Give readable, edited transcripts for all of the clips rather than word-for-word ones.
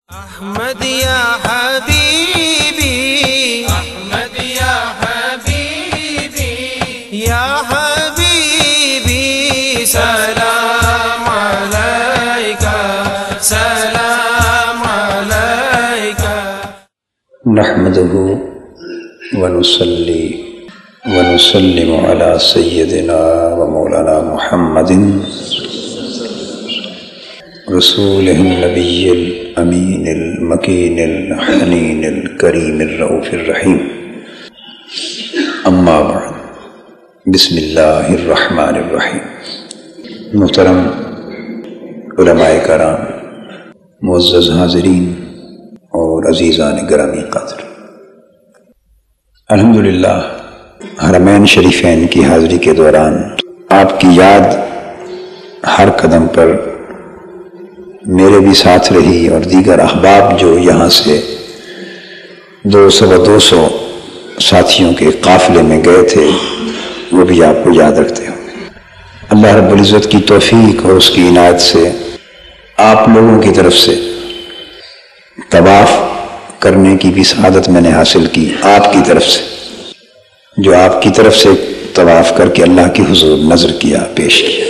محمدیہ حبیبی محمدیہ حبیبی یا حبیبی سلام علیکہ سلام علیکہ نحمدہ ونصلی ونسلم علی سیدنا و مولانا محمد رسولہ النبی الامین المکین الحنین الکریم الرؤوف الرحیم اما بعد بسم اللہ الرحمن الرحیم۔ محترم علماء کرام، معزز حاضرین اور عزیزان گرامی قدر، الحمدللہ حرمین شریفین کی حاضری کے دوران آپ کی یاد ہر قدم پر میرے بھی ساتھ رہی، اور دیگر احباب جو یہاں سے 200 ساتھیوں کے قافلے میں گئے تھے وہ بھی آپ کو یاد رکھتے ہوں۔ اللہ رب العزت کی توفیق اور اس کی عنایت سے آپ لوگوں کی طرف سے طواف کرنے کی بھی سعادت میں نے حاصل کی، آپ کی طرف سے، جو آپ کی طرف سے طواف کر کے اللہ کی حضور نظر کیا، پیش کیا۔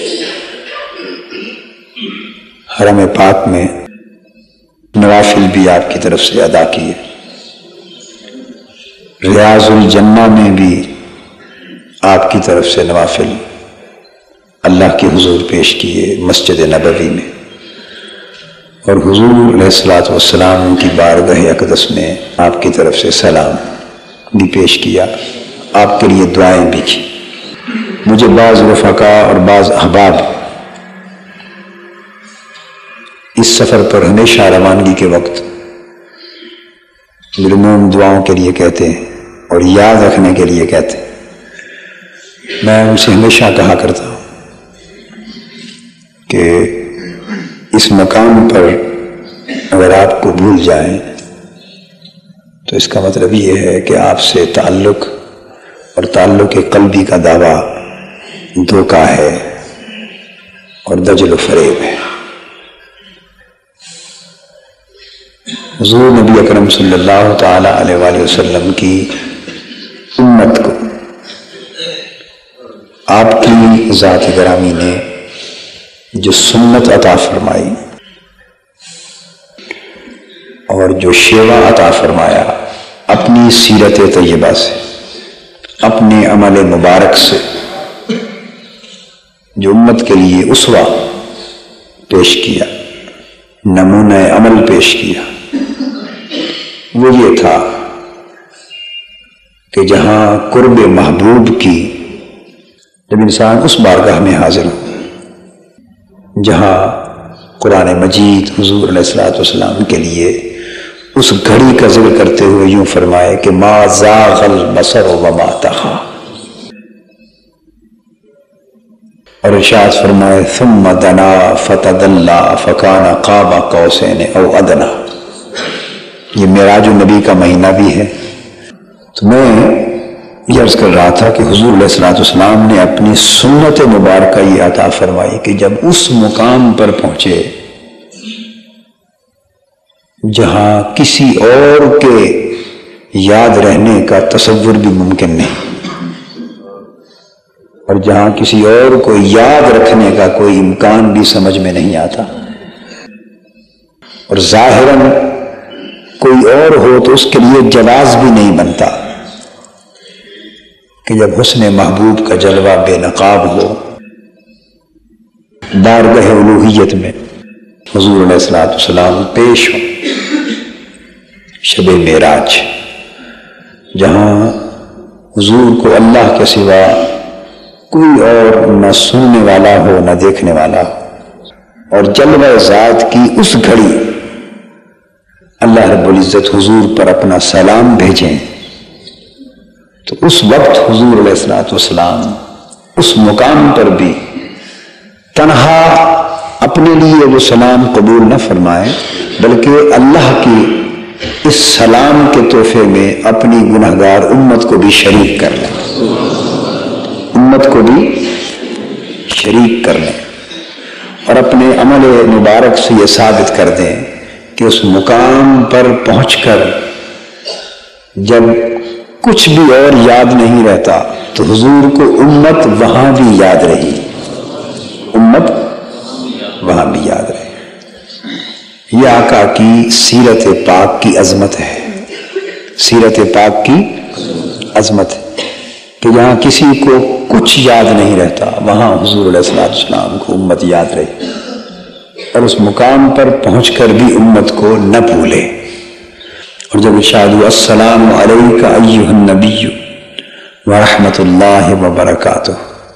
حرم پاک میں نوافل بھی آپ کی طرف سے ادا کیے، ریاض الجنہ میں بھی آپ کی طرف سے نوافل اللہ کی حضور پیش کیے مسجد نبوی میں، اور حضور علیہ السلام کی بارگاہ اقدس میں آپ کی طرف سے سلام بھی پیش کیا، آپ کے لیے دعائیں بھی کی۔ مجھے بعض رفقا اور بعض احباب اس سفر پر ہمیشہ روانگی کے وقت بالعموم دعاؤں کے لیے کہتے ہیں اور یاد رکھنے کے لیے کہتے ہیں۔ میں ان سے ہمیشہ کہا کرتا ہوں کہ اس مقام پر اگر آپ کو بھول جائیں تو اس کا مطلب یہ ہے کہ آپ سے تعلق اور تعلق قلبی کا دعویٰ دھوکہ ہے اور دجل و فریب ہے۔ حضور نبی اکرم صلی اللہ تعالی علیہ وآلہ وسلم کی امت کو آپ کی ذات گرامی نے جو سنت عطا فرمائی اور جو شیوا عطا فرمایا اپنی سیرت طیبہ سے، اپنے عمل مبارک سے، جو امت کے لیے اسوہ پیش کیا، نمونہ عمل پیش کیا، وہ یہ تھا کہ جہاں قرب محبوب کی جب انسان اس بارگاہ میں حاضر ہو جہاں قرآن مجید حضور علیہ السلام کے لیے اس گھڑی کا ذکر کرتے ہوئے یوں فرمائے کہ ما زاغ البصر وما طغى، اور ارشاد فرمائے ثم دنا فتدلى فكان قاب قوسين او ادنى۔ یہ معراج النبی کا مہینہ بھی ہے، تو میں یہ عرض کر رہا تھا کہ حضور علیہ السلام نے اپنی سنت مبارکہ یہ عطا فرمائی کہ جب اس مقام پر پہنچے جہاں کسی اور کے یاد رہنے کا تصور بھی ممکن نہیں، اور جہاں کسی اور کو یاد رکھنے کا کوئی امکان بھی سمجھ میں نہیں آتا، اور ظاہراً کوئی اور ہو تو اس کے لیے جواز بھی نہیں بنتا کہ جب حسن محبوب کا جلوہ بے نقاب ہو بارگاہ الوہیت میں حضور علیہ السلام پیش ہو، شب معراج جہاں حضور کو اللہ کے سوا کوئی اور نہ سننے والا ہو نہ دیکھنے والا ہو، اور جلوہ ذات کی اس گھڑی اللہ رب العزت حضور پر اپنا سلام بھیجیں، تو اس وقت حضور علیہ السلام اس مقام پر بھی تنہا اپنے لیے وہ سلام قبول نہ فرمائیں، بلکہ اللہ کی اس سلام کے تحفے میں اپنی گنہگار امت کو بھی شریک کر لیں، امت کو بھی شریک کر لیں، اور اپنے عمل مبارک سے یہ ثابت کر دیں کہ اس مقام پر پہنچ کر جب کچھ بھی اور یاد نہیں رہتا تو حضور کو امت وہاں بھی یاد رہی، امت وہاں بھی یاد رہی۔ یہ آقا کی سیرت پاک کی عظمت ہے، سیرت پاک کی عظمت ہے کہ جہاں کسی کو کچھ یاد نہیں رہتا وہاں حضور علیہ السلام کو امت یاد رہی، اور اس مقام پر پہنچ کر بھی امت کو نہ بھولے۔ اور جب ارشاد ہوا السلام علیک ایھا النبی ورحمۃ اللہ وبرکاتہ،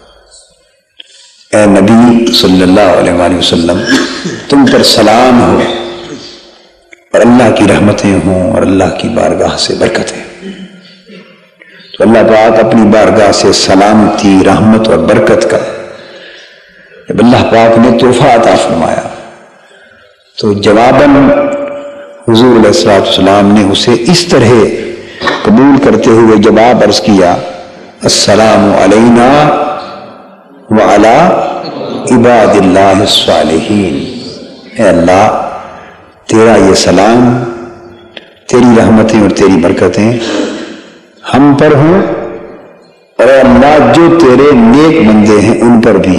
اے نبی صلی اللہ علیہ وآلہ وسلم تم پر سلام ہو اور اللہ کی رحمتیں ہوں اور اللہ کی بارگاہ سے برکتیں۔ تو اللہ پاک اپنی بارگاہ سے سلامتی، رحمت اور برکت کا جب اللہ پاک نے تحفہ عطا فرمایا تو جواباً حضور علیہ السلام نے اسے اس طرح قبول کرتے ہوئے جواب عرض کیا السلام علینا وعلی عباد اللہ الصالحین، اے اللہ تیرا یہ سلام، تیری رحمتیں اور تیری برکتیں ہم پر ہوں، اور اے اللہ جو تیرے نیک بندے ہیں ان پر بھی۔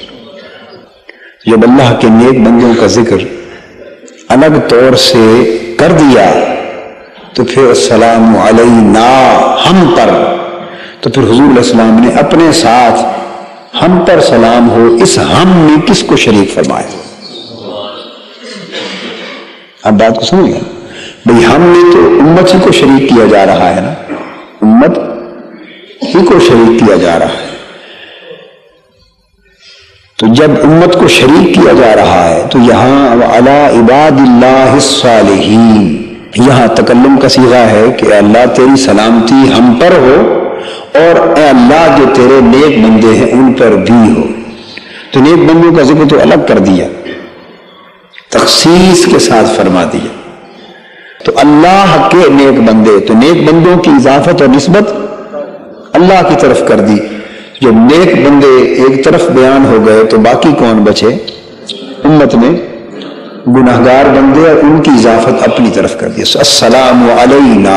جب اللہ کے نیک بندوں کا ذکر الگ طور سے کر دیا تو پھر السلام علینا ہم پر، تو پھر حضور علیہ السلام نے اپنے ساتھ ہم پر سلام ہو اس ہم نے کس کو شریک فرمایا؟ اب بات کو سمجھ گئے بھئی، ہم نے تو امت ہی کو شریک کیا جا رہا ہے نا، امت ہی کو شریک کیا جا رہا ہے۔ تو جب امت کو شریک کیا جا رہا ہے تو یہاں وعلی عباد اللہ الصالحین، یہاں تکلم کا صیغہ ہے کہ اے اللہ تیری سلامتی ہم پر ہو اور اے اللہ جو تیرے نیک بندے ہیں ان پر بھی ہو۔ تو نیک بندوں کا ذکر تو الگ کر دیا، تخصیص کے ساتھ فرما دیا۔ تو اللہ کے نیک بندے، تو نیک بندوں کی اضافت اور نسبت اللہ کی طرف کر دی۔ جب نیک بندے ایک طرف بیان ہو گئے تو باقی کون بچے؟ امت میں گناہگار بندے، اور ان کی اضافت اپنی طرف کر دی السلام علینا۔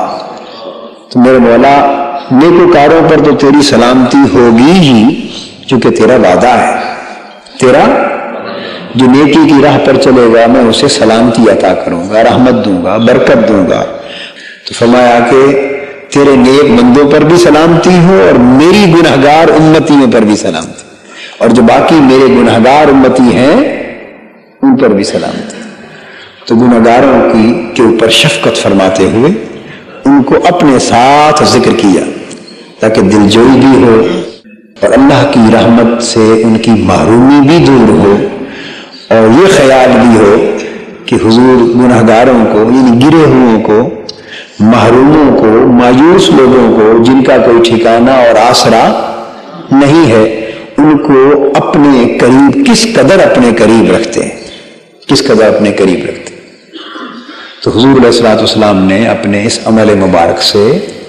تو میرے مولا نیکوکاروں پر تو تیری سلامتی ہوگی ہی، چونکہ تیرا وعدہ ہے، تیرا جو نیکی کی راہ پر چلے گا میں اسے سلامتی عطا کروں گا، رحمت دوں گا، برکت دوں گا۔ تو فرمایا کہ تیرے نیک بندوں پر بھی سلامتی ہو اور میری گنہگار امتیوں پر بھی سلامتی، اور جو باقی میرے گنہگار امتی ہیں ان پر بھی سلامتی۔ تو گنہگاروں کے اوپر شفقت فرماتے ہوئے ان کو اپنے ساتھ ذکر کیا تاکہ دل جوئی بھی ہو اور اللہ کی رحمت سے ان کی محرومی بھی دور ہو، اور یہ خیال بھی ہو کہ حضور گنہگاروں کو، یعنی گرے ہوئوں کو، محروموں کو، مایوس لوگوں کو جن کا کوئی ٹھکانہ اور آسرا نہیں ہے، ان کو اپنے قریب کس قدر اپنے قریب رکھتے ہیں، کس قدر اپنے قریب رکھتے ہیں۔ تو حضور علیہ السلام نے اپنے اس عمل مبارک سے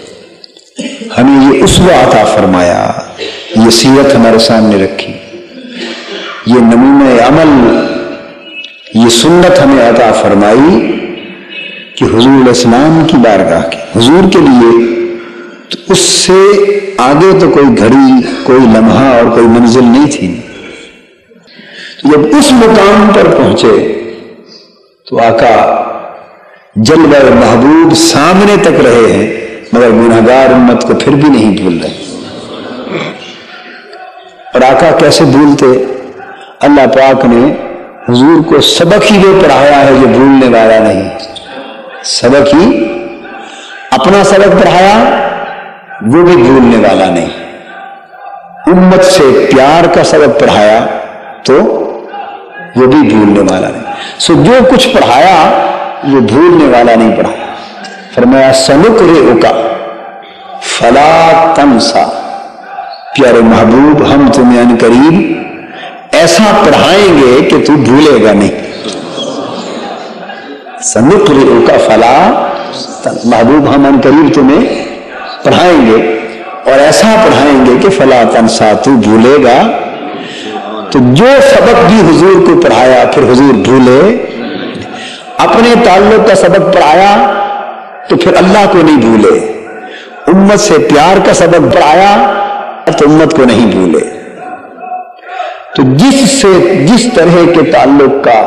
ہمیں یہ اسوہ عطا فرمایا، یہ سیرت ہمارے سامنے رکھی، یہ نمونہ عمل، یہ سنت ہمیں عطا فرمائی کہ حضور علیہ السلام کی بارگاہ کی، حضور کے لیے تو اس سے آگے تو کوئی گھڑی، کوئی لمحہ اور کوئی منزل نہیں تھی۔ جب اس مقام پر پہنچے تو آقا جلوہ محبوب سامنے تک رہے ہیں، مگر گنہگار امت کو پھر بھی نہیں بھول رہے۔ اور آقا کیسے بھولتے؟ اللہ پاک نے حضور کو سبق ہی وہ پڑھایا ہے جو بھولنے والا نہیں، سبق ہی اپنا سبق پڑھایا وہ بھی بھولنے والا نہیں، امت سے پیار کا سبق پڑھایا تو وہ بھی بھولنے والا نہیں۔ سو جو کچھ پڑھایا وہ بھولنے والا نہیں پڑھایا۔ فرمایا سنقرئک فلا تنسا، پیارے محبوب ہم تمہیں ان قریب ایسا پڑھائیں گے کہ تو بھولے گا نہیں۔ سنقرئک فلا تنسا، محبوب ہم ان قریب تمہیں پڑھائیں گے اور ایسا پڑھائیں گے کہ فلا تنسا، تو بھولے گا۔ تو جو سبق بھی حضور کو پڑھایا پھر حضور بھولے۔ اپنے تعلق کا سبق پڑھایا تو پھر اللہ کو نہیں بھولے، امت سے پیار کا سبق پڑھایا تو امت کو نہیں بھولے۔ تو جس طرح کے تعلق کا،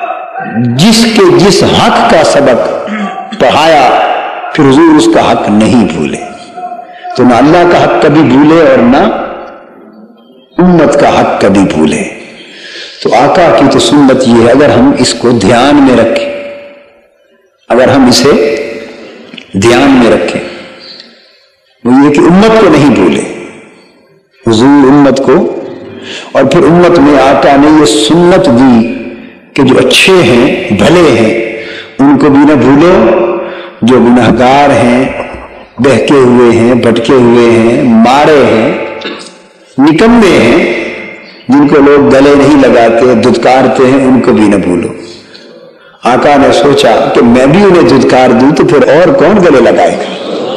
جس حق کا سبق پڑھایا، پھر حضور اس کا حق نہیں بھولے۔ تو نہ اللہ کا حق کبھی بھولے اور نہ امت کا حق کبھی بھولے۔ تو آقا کی تو سنت یہ ہے، اگر ہم اس کو دھیان میں رکھیں، اگر ہم اسے دھیان میں رکھیں، وہ یہ کہ امت کو نہیں بھولے، حضور امت کو، اور پھر امت میں آقا نے یہ سنت دی کہ جو اچھے ہیں، بھلے ہیں، ان کو بھی نہ بھولو، جو گناہگار ہیں، بہکے ہوئے ہیں، بھٹکے ہوئے ہیں، مارے ہیں، نکمے ہیں، جن کو لوگ گلے نہیں لگاتے، دھتکارتے ہیں، ان کو بھی نہ بھولو۔ آقا نے سوچا کہ میں بھی انہیں دھتکار دوں تو پھر اور کون گلے لگائے گا؟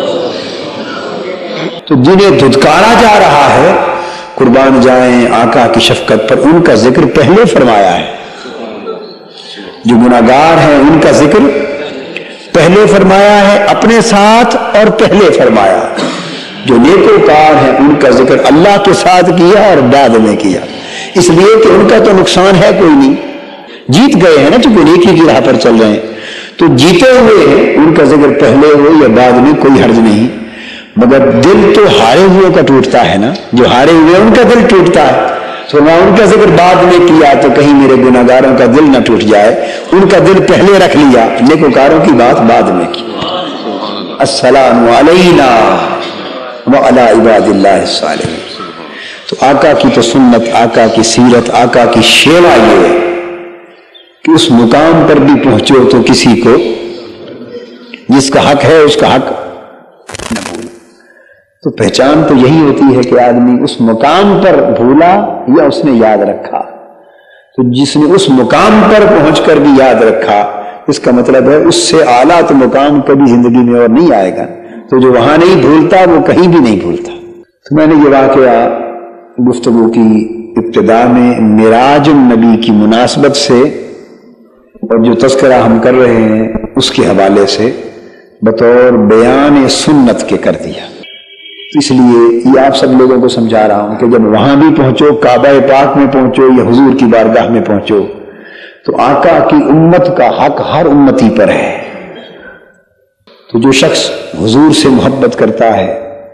تو جنہیں دھتکارا جا رہا ہے، قربان جائیں آقا کی شفقت پر، ان کا ذکر پہلے فرمایا ہے۔ جو گناہگار ہیں ان کا ذکر پہلے فرمایا ہے اپنے ساتھ، اور پہلے فرمایا جو نیکوکار ہیں ان کا ذکر اللہ کے ساتھ کیا اور بعد میں کیا، اس لیے کہ ان کا تو نقصان ہے کوئی نہیں، جیت گئے ہیں نا، چونکہ نیکی کی راہ پر چل رہے ہیں، تو جیتے ہوئے ہیں، ان کا ذکر پہلے ہو یا بعد میں کوئی حرج نہیں، مگر دل تو ہارے ہوئے کا ٹوٹتا ہے نا، جو ہارے ہوئے ان کا دل ٹوٹتا ہے، تو میں ان کا ذکر بعد میں کیا تو کہیں میرے گناہگاروں کا دل نہ ٹوٹ جائے، ان کا دل پہلے رکھ لیا، نیکوکاروں کی بات بعد میں کی۔ السلام علینا وعلی عباد اللہ الصالحین۔ تو آقا کی تو سنت، آقا کی سیرت، آقا کی شیوا یہ ہے کہ اس مقام پر بھی پہنچو تو کسی کو جس کا حق ہے اس کا حق نہ بھولو۔ تو پہچان تو یہی ہوتی ہے کہ آدمی اس مقام پر بھولا یا اس نے یاد رکھا۔ تو جس نے اس مقام پر پہنچ کر بھی یاد رکھا، اس کا مطلب ہے اس سے اعلیٰ تو مقام کبھی زندگی میں اور نہیں آئے گا۔ تو جو وہاں نہیں بھولتا وہ کہیں بھی نہیں بھولتا۔ تو میں نے یہ واقعہ گفتگو کی ابتدا میں معراج النبی کی مناسبت سے اور جو تذکرہ ہم کر رہے ہیں اس کے حوالے سے بطور بیان سنت کے کر دیا۔ اس لیے یہ آپ سب لوگوں کو سمجھا رہا ہوں کہ جب وہاں بھی پہنچو، کعبہ پاک میں پہنچو یا حضور کی بارگاہ میں پہنچو، تو آقا کی امت کا حق ہر امتی پر ہے۔ تو جو شخص حضور سے محبت کرتا ہے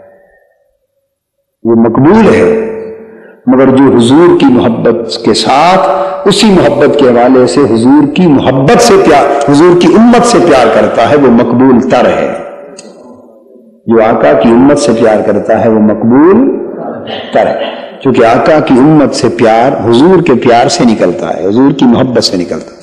وہ مقبول ہے، مگر جو حضور کی محبت کے ساتھ اسی محبت کے حوالے سے حضور کی محبت سے پیار، حضور کی امت سے پیار کرتا ہے، وہ مقبول تر ہے۔ جو آقا کی امت سے پیار کرتا ہے وہ مقبول تر ہے، کیونکہ آقا کی امت سے پیار حضور کے پیار سے نکلتا ہے، حضور کی محبت سے نکلتا ہے۔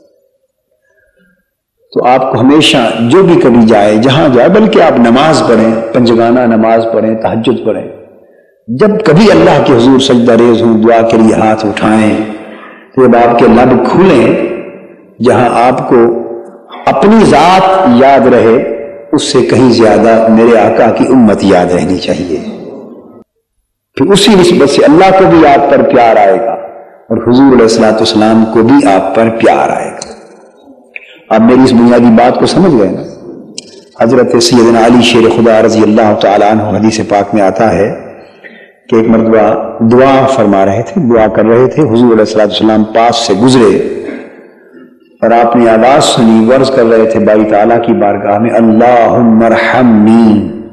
تو آپ کو ہمیشہ جو بھی کبھی جائے، جہاں جائے، بلکہ آپ نماز پڑھیں، پنجگانہ نماز پڑھیں، تہجد پڑھیں، جب کبھی اللہ کے حضور سجدہ ریز ہوں، دعا کے لیے ہاتھ اٹھائیں، تو جب آپ کے لب کھلیں، جہاں آپ کو اپنی ذات یاد رہے، اس سے کہیں زیادہ میرے آقا کی امت یاد رہنی چاہیے۔ پھر اسی نسبت سے اللہ کو بھی آپ پر پیار آئے گا اور حضور علیہ السلام کو بھی آپ پر پیار آئے گا۔ آپ میری اس بنیادی بات کو سمجھ گئے نا؟ حضرت سیدنا علی شیر خدا رضی اللہ تعالیٰ عنہ حدیث پاک میں آتا ہے کہ ایک مرتبہ دعا فرما رہے تھے، دعا کر رہے تھے، حضور علیہ السلام پاس سے گزرے اور آپ نے آواز سنی، ورز کر رہے تھے باری تعالیٰ کی بارگاہ میں، اللہم ارحمنی،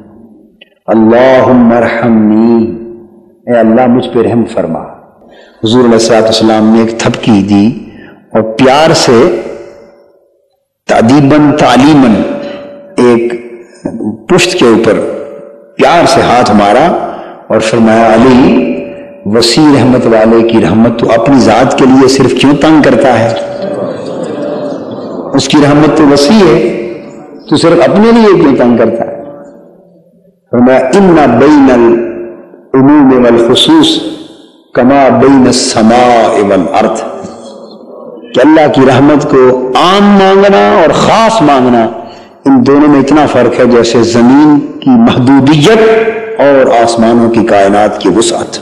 اللہم ارحمنی، اے اللہ مجھ پہ رحم فرما۔ حضور علیہ السلام نے ایک تھپکی دی اور پیار سے تعدیباً تعلیماً ایک پشت کے اوپر پیار سے ہاتھ مارا اور فرمایا، علی وسیع رحمت والے کی رحمت تو اپنی ذات کے لیے صرف کیوں تنگ کرتا ہے؟ اس کی رحمت تو وسیع ہے، تو صرف اپنے لیے کیوں تنگ کرتا ہے؟ فرمایا، ان بین العموم والخصوص کما بین السماء والارض، کہ اللہ کی رحمت کو عام مانگنا اور خاص مانگنا، ان دونوں میں اتنا فرق ہے جیسے زمین کی محدودیت اور آسمانوں کی کائنات کی وسعت۔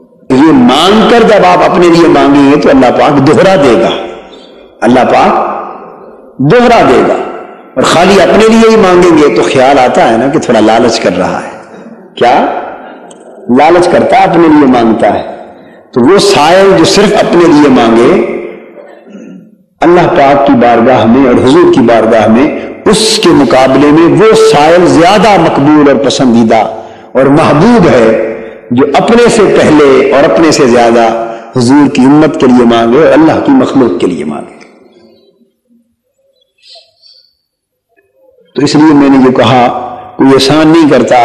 یہ مانگ کر جب آپ اپنے لیے مانگیں گے تو اللہ پاک دوہرا دے گا، اللہ پاک دوہرا دے گا، اور خالی اپنے لیے ہی مانگیں گے تو خیال آتا ہے نا کہ تھوڑا لالچ کر رہا ہے. کیا لالچ کرتا ہے؟ اپنے لیے مانگتا ہے. تو وہ سائل جو صرف اپنے لیے مانگے، اللہ پاک کی بارگاہ میں اور حضور کی بارگاہ میں اس کے مقابلے میں وہ سائل زیادہ مقبول اور پسندیدہ اور محبوب ہے جو اپنے سے پہلے اور اپنے سے زیادہ حضور کی امت کے لیے مانگے اور اللہ کی مخلوق کے لیے مانگے. تو اس لیے میں نے جو کہا، کوئی احسان نہیں کرتا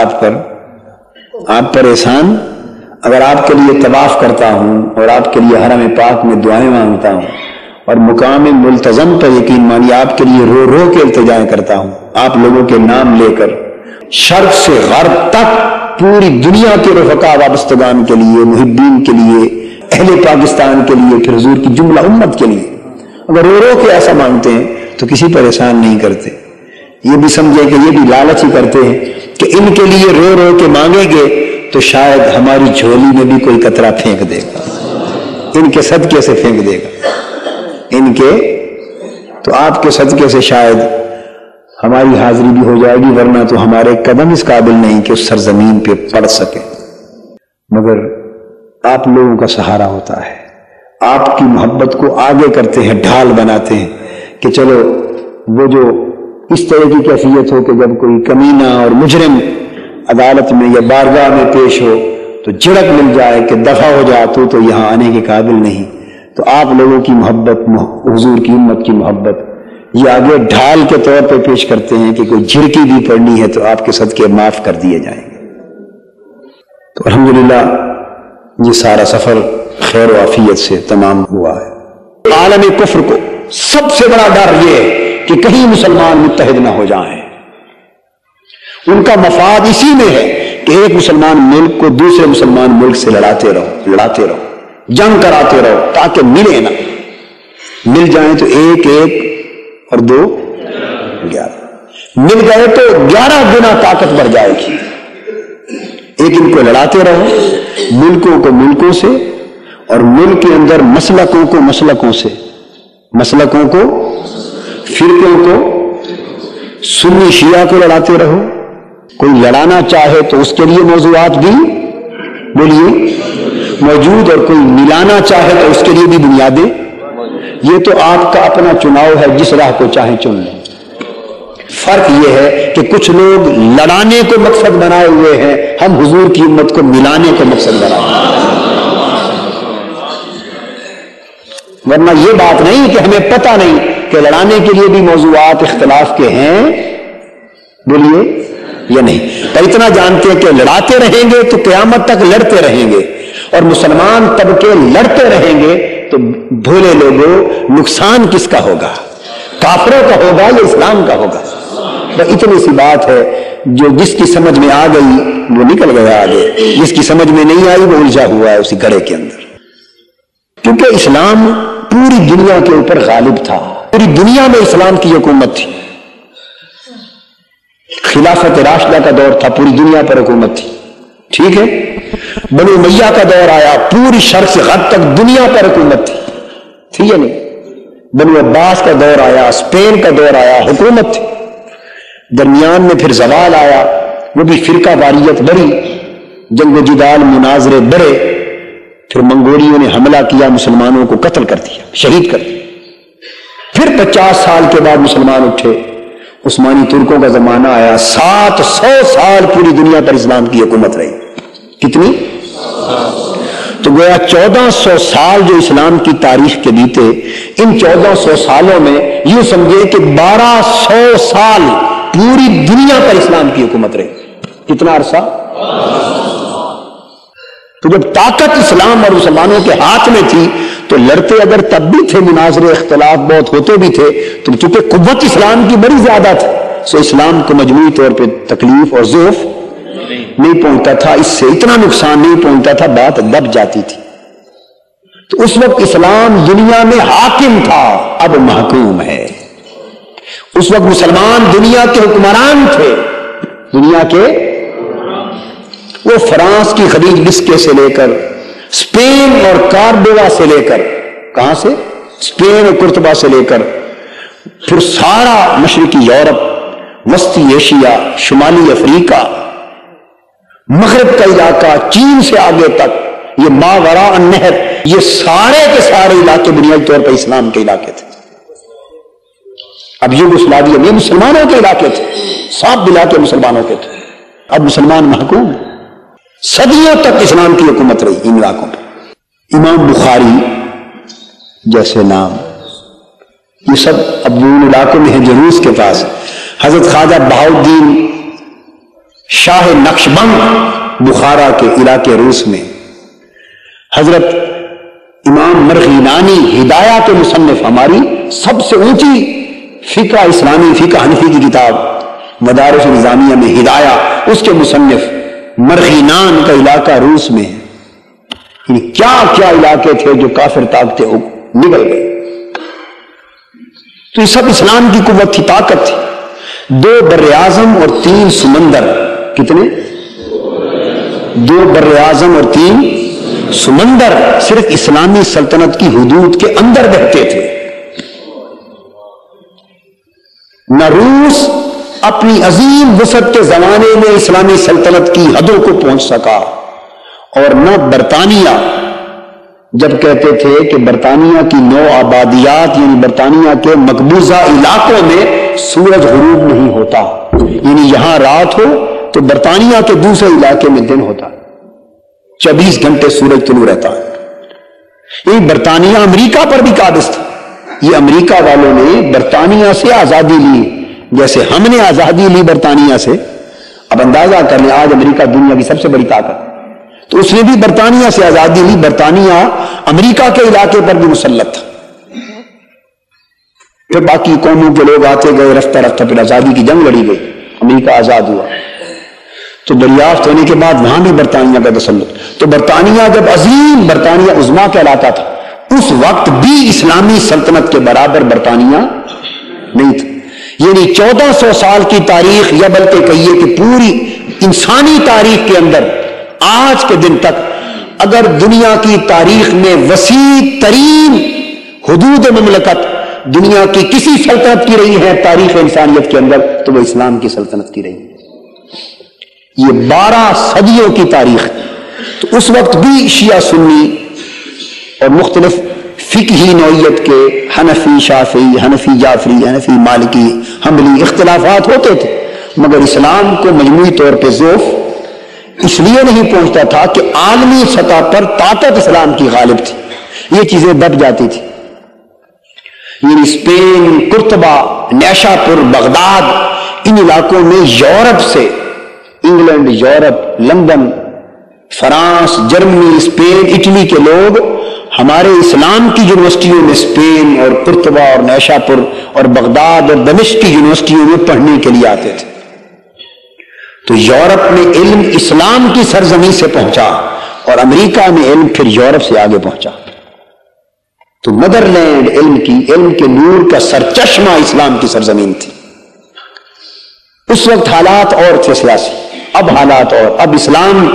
آپ پر احسان. اگر آپ کے لیے طواف کرتا ہوں اور آپ کے لیے حرم پاک میں دعائیں مانگتا ہوں اور مقام ملتزم پر یقین مانی آپ کے لیے رو رو کے التجائیں کرتا ہوں، آپ لوگوں کے نام لے کر شرق سے غرب تک پوری دنیا کے رفقا وابستگان کے لیے، محبین کے لیے، اہل پاکستان کے لیے، پھر حضور کی جملہ امت کے لیے اگر رو رو کے ایسا مانگتے ہیں تو کسی پر احسان نہیں کرتے. یہ بھی سمجھے کہ یہ بھی لالچ ہی کرتے ہیں کہ ان کے لیے رو رو کے مانگیں گے تو شاید ہماری جھولی میں بھی کوئی قطرہ پھینک دے گا، ان کے صدقے سے پھینک دے گا، ان کے تو آپ کے صدقے سے شاید ہماری حاضری بھی ہو جائے گی، ورنہ تو ہمارے قدم اس قابل نہیں کہ اس سرزمین پہ پڑ سکے. مگر آپ لوگوں کا سہارا ہوتا ہے، آپ کی محبت کو آگے کرتے ہیں، ڈھال بناتے ہیں کہ چلو وہ جو اس طرح کی کیفیت ہو کہ جب کوئی کمینہ اور مجرم عدالت میں یا بارگاہ میں پیش ہو تو جھڑک مل جائے کہ دفع ہو جا، تو یہاں آنے کے قابل نہیں. تو آپ لوگوں کی محبت، حضور کی امت کی محبت، یہ آگے ڈھال کے طور پہ پیش کرتے ہیں کہ کوئی جھڑکی بھی پڑنی ہے تو آپ کے صدقے معاف کر دیے جائیں گے. تو الحمدللہ یہ سارا سفر خیر و عافیت سے تمام ہوا ہے. عالم کفر کو سب سے بڑا ڈر یہ ہے کہ کہیں مسلمان متحد نہ ہو جائیں. ان کا مفاد اسی میں ہے کہ ایک مسلمان ملک کو دوسرے مسلمان ملک سے لڑاتے رہو، جنگ کراتے رہو تاکہ ملے نہ. مل جائیں تو ایک اور 2 11، مل گئے تو 11 گنا طاقت بڑھ جائے گی. ایک ان کو لڑاتے رہو، ملکوں کو ملکوں سے، اور ملک کے اندر مسلکوں کو مسلکوں سے، مسلکوں کو، فرقوں کو، سنی شیعہ کو لڑاتے رہو. کوئی لڑانا چاہے تو اس کے لیے موضوعات بھی بولیے موجود، اور کوئی ملانا چاہے تو اس کے لیے بھی بنیادیں. یہ تو آپ کا اپنا چناؤ ہے، جس راہ کو چاہیں چن لیں. فرق یہ ہے کہ کچھ لوگ لڑانے کو مقصد بنائے ہوئے ہیں، ہم حضور کی امت کو ملانے کو مقصد بنائے ہیں. ورنہ یہ بات نہیں کہ ہمیں پتہ نہیں کہ لڑانے کے لیے بھی موضوعات اختلاف کے ہیں، بولیے یا نہیں. تو اتنا جانتے ہیں کہ لڑاتے رہیں گے تو قیامت تک لڑتے رہیں گے، اور مسلمان طبقے لڑتے رہیں گے تو بھولے لوگوں نقصان کس کا ہوگا؟ کافروں کا ہوگا یا اسلام کا ہوگا؟ بس اتنی سی بات ہے جو جس کی سمجھ میں آ گئی وہ نکل گیا آگے، جس کی سمجھ میں نہیں آئی وہ الجھا ہوا ہے اسی گڑھے کے اندر. کیونکہ اسلام پوری دنیا کے اوپر غالب تھا، پوری دنیا میں اسلام کی حکومت تھی. خلافت راشدہ کا دور تھا، پوری دنیا پر حکومت تھی. ٹھیک ہے، بنو امیہ کا دور آیا، پوری شرق سے غرب تک دنیا پر حکومت تھی یا نہیں. بنو عباس کا دور آیا، اسپین کا دور آیا، حکومت تھی. درمیان میں پھر زوال آیا، وہ بھی فرقہ واریت بڑھی، جنگ و جدال مناظرے بڑھے، پھر منگولیوں نے حملہ کیا، مسلمانوں کو قتل کر دیا، شہید کر دیا. پھر 50 سال کے بعد مسلمان اٹھے، عثمانی ترکوں کا زمانہ آیا، 700 سال پوری دنیا پر اسلام کی حکومت رہی. کتنی؟ تو گویا 1400 سال جو اسلام کی تاریخ کے بیتے، ان 1400 سالوں میں یوں سمجھے کہ 1200 سال پوری دنیا پر اسلام کی حکومت رہی. کتنا عرصہ؟ تو جب طاقت اسلام اور مسلمانوں کے ہاتھ میں تھی تو لڑتے اگر تب بھی تھے، مناظرے اختلاف بہت ہوتے بھی تھے، تو چونکہ قوت اسلام کی بڑی زیادہ تھی، سو اسلام کو مجموعی طور پہ تکلیف اور ضعف نہیں پہنچتا تھا، اس سے اتنا نقصان نہیں پہنچتا تھا، بات دب جاتی تھی. تو اس وقت اسلام دنیا میں حاکم تھا، اب محکوم ہے. اس وقت مسلمان دنیا کے حکمران تھے، دنیا کے، وہ فرانس کی خلیج بسکے سے لے کر اسپین اور کارڈووا سے لے کر، کہاں سے؟ اسپین اور قرطبہ سے لے کر پھر سارا مشرقی یورپ، وسطی ایشیا، شمالی افریقہ، مغرب کا علاقہ، چین سے آگے تک، یہ ماوراء النہر، یہ سارے کے سارے علاقے بنیادی طور پر اسلام کے علاقے تھے. اب یوگوسلاویہ یہ مسلمانوں کے علاقے تھے، سب علاقے مسلمانوں کے تھے. اب مسلمان محکوم ہیں. صدیوں تک اسلام کی حکومت رہی ان علاقوں پر. امام بخاری جیسے نام، یہ سب اب ان علاقوں میں ہیں جو روس کے پاس. حضرت خواجہ بہاؤالدین شاہ نقشبند بخارا کے علاقے روس میں. حضرت امام مرغینانی ہدایہ کے مصنف، ہماری سب سے اونچی فقہ اسلامی، فقہ حنفی کی کتاب مدارس نظامیہ میں ہدایہ، اس کے مصنف مرغینان کا علاقہ روس میں ہے. یعنی کیا کیا علاقے تھے جو کافر طاقتیں نکل گئے. تو یہ سب اسلام کی قوت تھی، طاقت تھی. 2 براعظم اور 3 سمندر. کتنے؟ 2 براعظم اور 3 سمندر صرف اسلامی سلطنت کی حدود کے اندر بہتے تھے. نہ روس اپنی عظیم وسعت کے زمانے میں اسلامی سلطنت کی حدوں کو پہنچ سکا، اور نہ برطانیہ، جب کہتے تھے کہ برطانیہ کی 9 آبادیات یعنی برطانیہ کے مقبوضہ علاقوں میں سورج غروب نہیں ہوتا، یعنی یہاں رات ہو تو برطانیہ کے دوسرے علاقے میں دن ہوتا، 24 گھنٹے سورج طلوع رہتا ہے. یہ برطانیہ امریکہ پر بھی قابض تھا. یہ امریکہ والوں نے برطانیہ سے آزادی لی جیسے ہم نے آزادی لی برطانیہ سے. اب اندازہ کر لیں آج امریکہ دنیا کی سب سے بڑی طاقت، تو اس نے بھی برطانیہ سے آزادی لی. برطانیہ امریکہ کے علاقے پر بھی مسلط تھا. پھر باقی قوموں کے لوگ آتے گئے، رفتہ رفتہ پھر آزادی کی جنگ لڑی گئی، امریکہ آزاد ہوا. تو دریافت ہونے کے بعد وہاں بھی برطانیہ کا تسلط. تو برطانیہ جب عظیم برطانیہ عظمیٰ کا علاقہ تھا، اس وقت بھی اسلامی سلطنت کے برابر برطانیہ نہیں تھا. یعنی 1400 سال کی تاریخ، یا بلکہ کہیے کہ پوری انسانی تاریخ کے اندر آج کے دن تک اگر دنیا کی تاریخ میں وسیع ترین حدود مملکت دنیا کی کسی سلطنت کی رہی ہے تاریخ انسانیت کے اندر، تو وہ اسلام کی سلطنت کی رہی. یہ 12 صدیوں کی تاریخ. تو اس وقت بھی شیعہ سنی اور مختلف فقہی نوعیت کے حنفی شافعی، حنفی جعفری، حنفی مالکی، حنبلی اختلافات ہوتے تھے، مگر اسلام کو مجموعی طور پہ ذوف اس لیے نہیں پہنچتا تھا کہ عالمی سطح پر طاقت اسلام کی غالب تھی. یہ چیزیں دب جاتی تھی. یہ اسپین، قرطبہ، نیشاپور، بغداد، ان علاقوں میں یورپ سے، England, Europe, London, France, Germany, Spain, Italy کے لوگ ہمارے اسلام کی یونیورسٹیوں میں اسپین اور قرطبہ اور نیشاپور اور بغداد اور دمشق کی یونیورسٹیوں میں پڑھنے کے لیے آتے تھے. تو یورپ میں علم اسلام کی سرزمین سے پہنچا اور امریکہ میں علم پھر یورپ سے آگے پہنچا. تو مدر لینڈ علم کی، علم کے نور کا سرچشمہ اسلام کی سرزمین تھی. اس وقت حالات اور تھے سیاسی، اب حالات اور، اب اسلام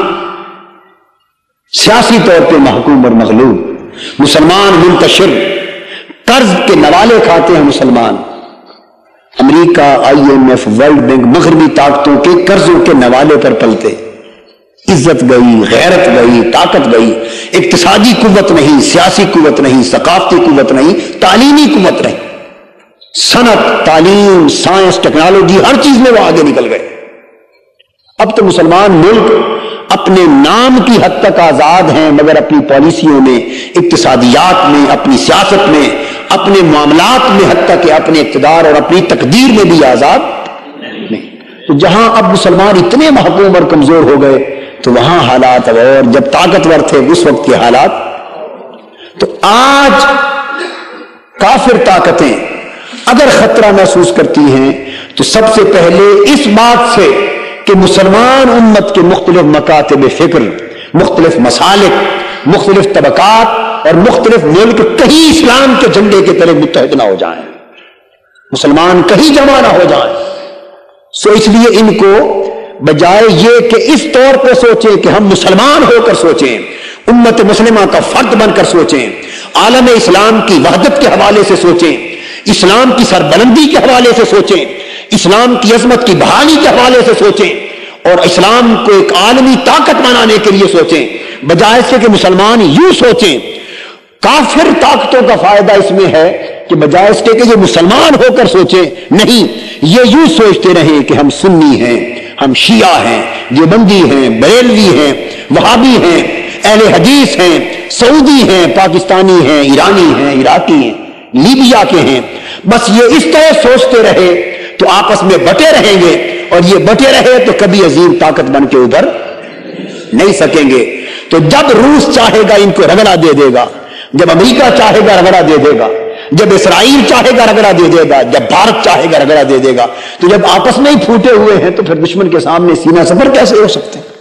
سیاسی طور پہ محکوم اور مغلوب. مسلمان منتشر، قرض کے نوالے کھاتے ہیں مسلمان. امریکہ، IMF، ورلڈ بینک، مغربی طاقتوں کے قرضوں کے نوالے پر پلتے. عزت گئی، غیرت گئی، طاقت گئی. اقتصادی قوت نہیں، سیاسی قوت نہیں، ثقافتی قوت نہیں، تعلیمی قوت نہیں. صنعت، تعلیم، سائنس، ٹیکنالوجی، ہر چیز میں وہ آگے نکل گئے. اب تو مسلمان ملک اپنے نام کی حد تک آزاد ہیں، مگر اپنی پالیسیوں میں، اقتصادیات میں، اپنی سیاست میں، اپنے معاملات میں، حتیٰ کہ اپنے اقتدار اور اپنی تقدیر میں بھی آزاد نہیں. تو جہاں اب مسلمان اتنے محکوم اور کمزور ہو گئے تو وہاں حالات اور جب طاقتور تھے اس وقت کے حالات. تو آج کافر طاقتیں اگر خطرہ محسوس کرتی ہیں تو سب سے پہلے اس بات سے کہ مسلمان امت کے مختلف مکاتب فکر، مختلف مسالک، مختلف طبقات اور مختلف ملک کہیں اسلام کے جھنڈے کے تلے متحد نہ ہو جائیں، مسلمان کہیں جمع نہ ہو جائیں. سو اس لیے ان کو بجائے یہ کہ اس طور پہ سوچیں کہ ہم مسلمان ہو کر سوچیں، امت مسلمہ کا فرد بن کر سوچیں، عالم اسلام کی وحدت کے حوالے سے سوچیں، اسلام کی سربلندی کے حوالے سے سوچیں، اسلام کی عظمت کی بحالی کے حوالے سے سوچیں، اور اسلام کو ایک عالمی طاقت بنانے کے لیے سوچیں، بجائے اس کے کہ مسلمان یوں سوچیں۔ کافر طاقتوں کا فائدہ اس میں ہے کہ بجائے اس کے کہ یہ مسلمان ہو کر سوچیں، نہیں، یہ یوں سوچتے رہیں کہ ہم سنی ہیں، ہم شیعہ ہیں، دیوبندی ہیں، بریلوی ہیں، وہابی ہیں، اہل حدیث ہیں، سعودی ہیں، پاکستانی ہیں، ایرانی ہیں، عراقی ہیں، لیبیا کے ہیں، بس یہ اس طرح سوچتے رہے تو آپس میں بٹے رہیں گے، اور یہ بٹے رہے تو کبھی عظیم طاقت بن کے ابھر نہیں سکیں گے۔ تو جب روس چاہے گا ان کو رگڑا دے دے گا، جب امریکہ چاہے گا رگڑا دے دے گا، جب اسرائیل چاہے گا رگڑا دے دے گا، جب بھارت چاہے گا رگڑا دے دے گا، تو جب آپس میں ہی پھوٹے ہوئے ہیں تو پھر دشمن کے سامنے سینہ سفر کیسے ہو سکتے ہیں؟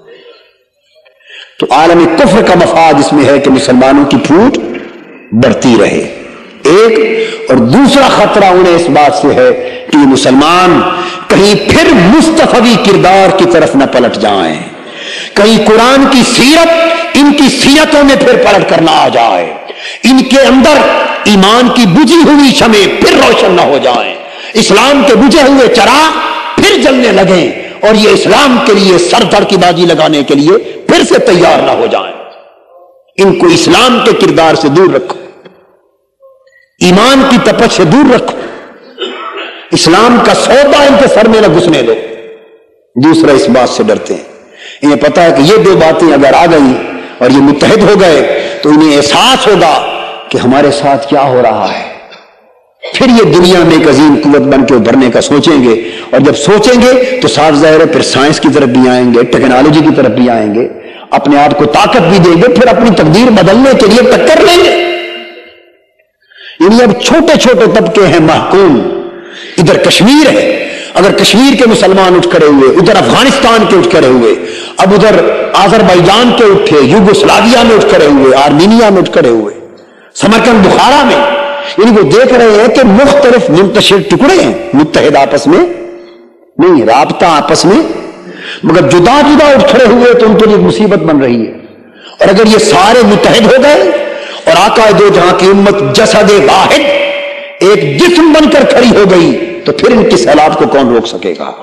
تو عالم کفر کا مفاد اس میں ہے کہ مسلمانوں کی پھوٹ بڑھتی رہے، ایک، اور دوسرا خطرہ انہیں اس بات سے ہے کہ یہ مسلمان کہیں پھر مصطفوی کردار کی طرف نہ پلٹ جائیں، کہیں قرآن کی سیرت ان کی سیرتوں میں پھر پلٹ کر نہ آ جائے، ان کے اندر ایمان کی بجھی ہوئی شمع پھر روشن نہ ہو جائیں، اسلام کے بجھے ہوئے چراغ پھر جلنے لگیں، اور یہ اسلام کے لیے سر دھڑ کی بازی لگانے کے لیے پھر سے تیار نہ ہو جائیں۔ ان کو اسلام کے کردار سے دور رکھو، ایمان کی تپش سے دور رکھو، اسلام کا سودا ان کے سر میں نہ گھسنے دو۔ دوسرا اس بات سے ڈرتے ہیں، انہیں پتا ہے کہ یہ دو باتیں اگر آ گئی اور یہ متحد ہو گئے تو انہیں احساس ہوگا کہ ہمارے ساتھ کیا ہو رہا ہے، پھر یہ دنیا میں ایک عظیم قوت بن کے ابھرنے کا سوچیں گے، اور جب سوچیں گے تو صاف ظاہر ہے پھر سائنس کی طرف بھی آئیں گے، ٹیکنالوجی کی طرف بھی آئیں گے، اپنے آپ کو طاقت بھی دیں گے، پھر اپنی تقدیر بدلنے کے لیے ٹکر لیں گے۔ یعنی اب چھوٹے چھوٹے طبقے ہیں محکوم، ادھر کشمیر ہے، اگر کشمیر کے مسلمان اٹھ کھڑے ہوئے، ادھر افغانستان کے اٹھ کھڑے ہوئے، اب ادھر آذربائیجان کے اٹھے، یوگوسلاویہ میں اٹھ کھڑے ہوئے، آرمینیا میں اٹھ کھڑے ہوئے، سمرقند بخارا میں، یعنی وہ دیکھ رہے ہیں کہ مختلف منتشر ٹکڑے ہیں، متحد آپس میں نہیں، رابطہ آپس میں، مگر جدا جدا اٹھ کھڑے ہوئے تو ان کے لیے مصیبت بن رہی ہے۔ اور اگر یہ سارے متحد ہو گئے اور آقا دو جہاں کی امت جسد واحد ایک جسم بن کر کھڑی ہو گئی تو پھر ان کی سیلاب کو کون روک سکے گا؟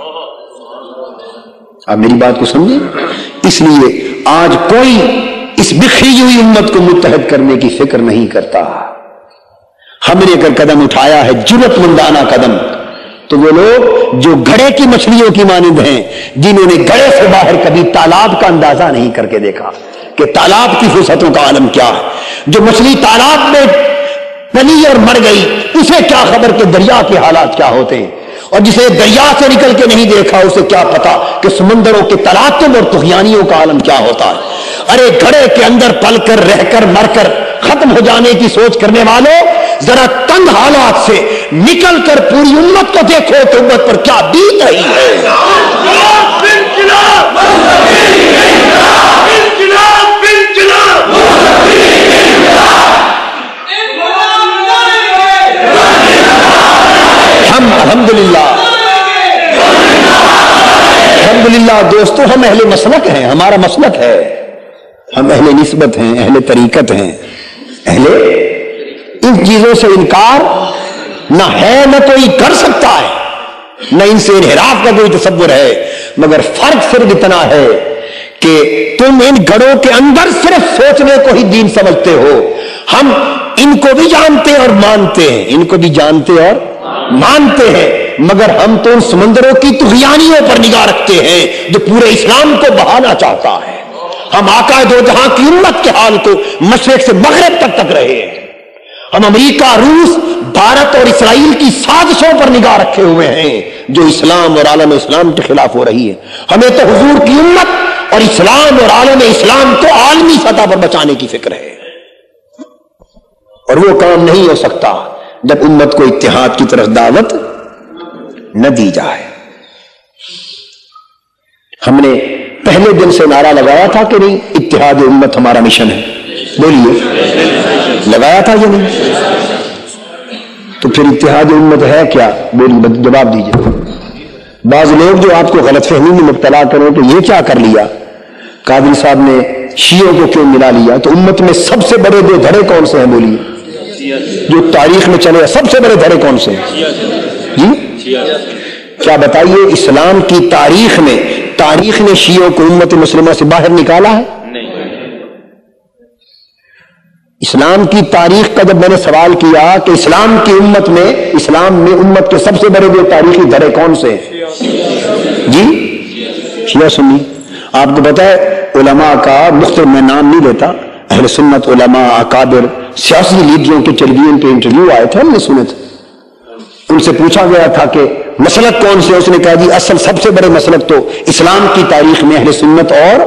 آپ میری بات کو سمجھیں۔ اس لیے آج کوئی اس بکھری ہوئی امت کو متحد کرنے کی فکر نہیں کرتا۔ ہم نے اگر قدم اٹھایا ہے جرأت مندانہ قدم، تو وہ لوگ جو گھڑے کی مچھلیوں کی مانند ہیں، جنہوں نے گھڑے سے باہر کبھی تالاب کا اندازہ نہیں کر کے دیکھا کہ تالاب کی وسعتوں کا عالم کیا ہے، جو مچھلی تالاب میں پلی اور مر گئی اسے کیا خبر کہ دریا کے حالات کیا ہوتے ہیں، اور جسے دریا سے نکل کے نہیں دیکھا اسے کیا پتا کہ سمندروں کے تلاطم اور طغیانیوں کا عالم کیا ہوتا ہے۔ ارے گھڑے کے اندر پل کر رہ کر مر کر ختم ہو جانے کی سوچ کرنے والوں، ذرا تنگ حالات سے نکل کر پوری امت کو دیکھو کہ امت پر کیا بیت رہی ہے۔ ہم الحمدللہ دوستو، ہم اہل مسلک ہیں، ہمارا مسلک ہے، ہم اہل نسبت ہیں، اہل طریقت ہیں، اہل ان چیزوں سے انکار نہ ہے نہ کوئی کر سکتا ہے، نہ ان سے انحراف کا کوئی تصور ہے، مگر فرق صرف اتنا ہے کہ تم ان گھڑوں کے اندر صرف سوچنے کو ہی دین سمجھتے ہو، ہم ان کو بھی جانتے اور مانتے ہیں، ان کو بھی جانتے اور مانتے ہیں، مگر ہم تو ان سمندروں کی طغیانیوں پر نگاہ رکھتے ہیں جو پورے اسلام کو بہانا چاہتا ہے۔ ہم آقا دو جہاں کی امت کے حال کو مشرق سے مغرب تک رہے ہیں، ہم امریکہ، روس، بھارت اور اسرائیل کی سازشوں پر نگاہ رکھے ہوئے ہیں جو اسلام اور عالم اسلام کے خلاف ہو رہی ہے۔ ہمیں تو حضور کی امت اور اسلام اور عالم اسلام کو عالمی سطح پر بچانے کی فکر ہے، اور وہ کام نہیں ہو سکتا جب امت کو اتحاد کی طرف دعوت نہ دی جائے۔ ہم نے پہلے دن سے نعرہ لگایا تھا کہ نہیں اتحاد امت ہمارا مشن ہے، بولیے لگایا تھا یا نہیں؟ تو پھر اتحاد امت ہے کیا؟ بولیے جواب دیجیے۔ بعض لوگ جو آپ کو غلط فہمی میں مبتلا کریں کہ یہ کیا کر لیا، قادری صاحب نے شیعوں کو کیوں ملا لیا، تو امت میں سب سے بڑے دو دھڑے کون سے ہیں؟ بولیے جو تاریخ میں چلے سب سے بڑے دھڑے کون سے ہیں جی؟ کیا بتائیے اسلام کی تاریخ نے شیعوں کو امت مسلمہ سے باہر نکالا ہے؟ اسلام کی تاریخ کا جب میں نے سوال کیا کہ اسلام میں امت کے سب سے بڑے جو تاریخی دھڑے کون سے ہیں جی؟ شیعہ سنی. آپ کو پتا ہے علماء کا مختلف میں نام نہیں لیتا، اہل سنت علماء اکابر سیاسی لیڈروں کے ٹیلی ویژن پہ انٹرویو آئے تھے، ہم نے سنے تھے. ان سے پوچھا گیا تھا کہ مسلک کون سے، اس نے کہا جی اصل سب سے بڑے مسلک تو اسلام کی تاریخ میں اہل سنت اور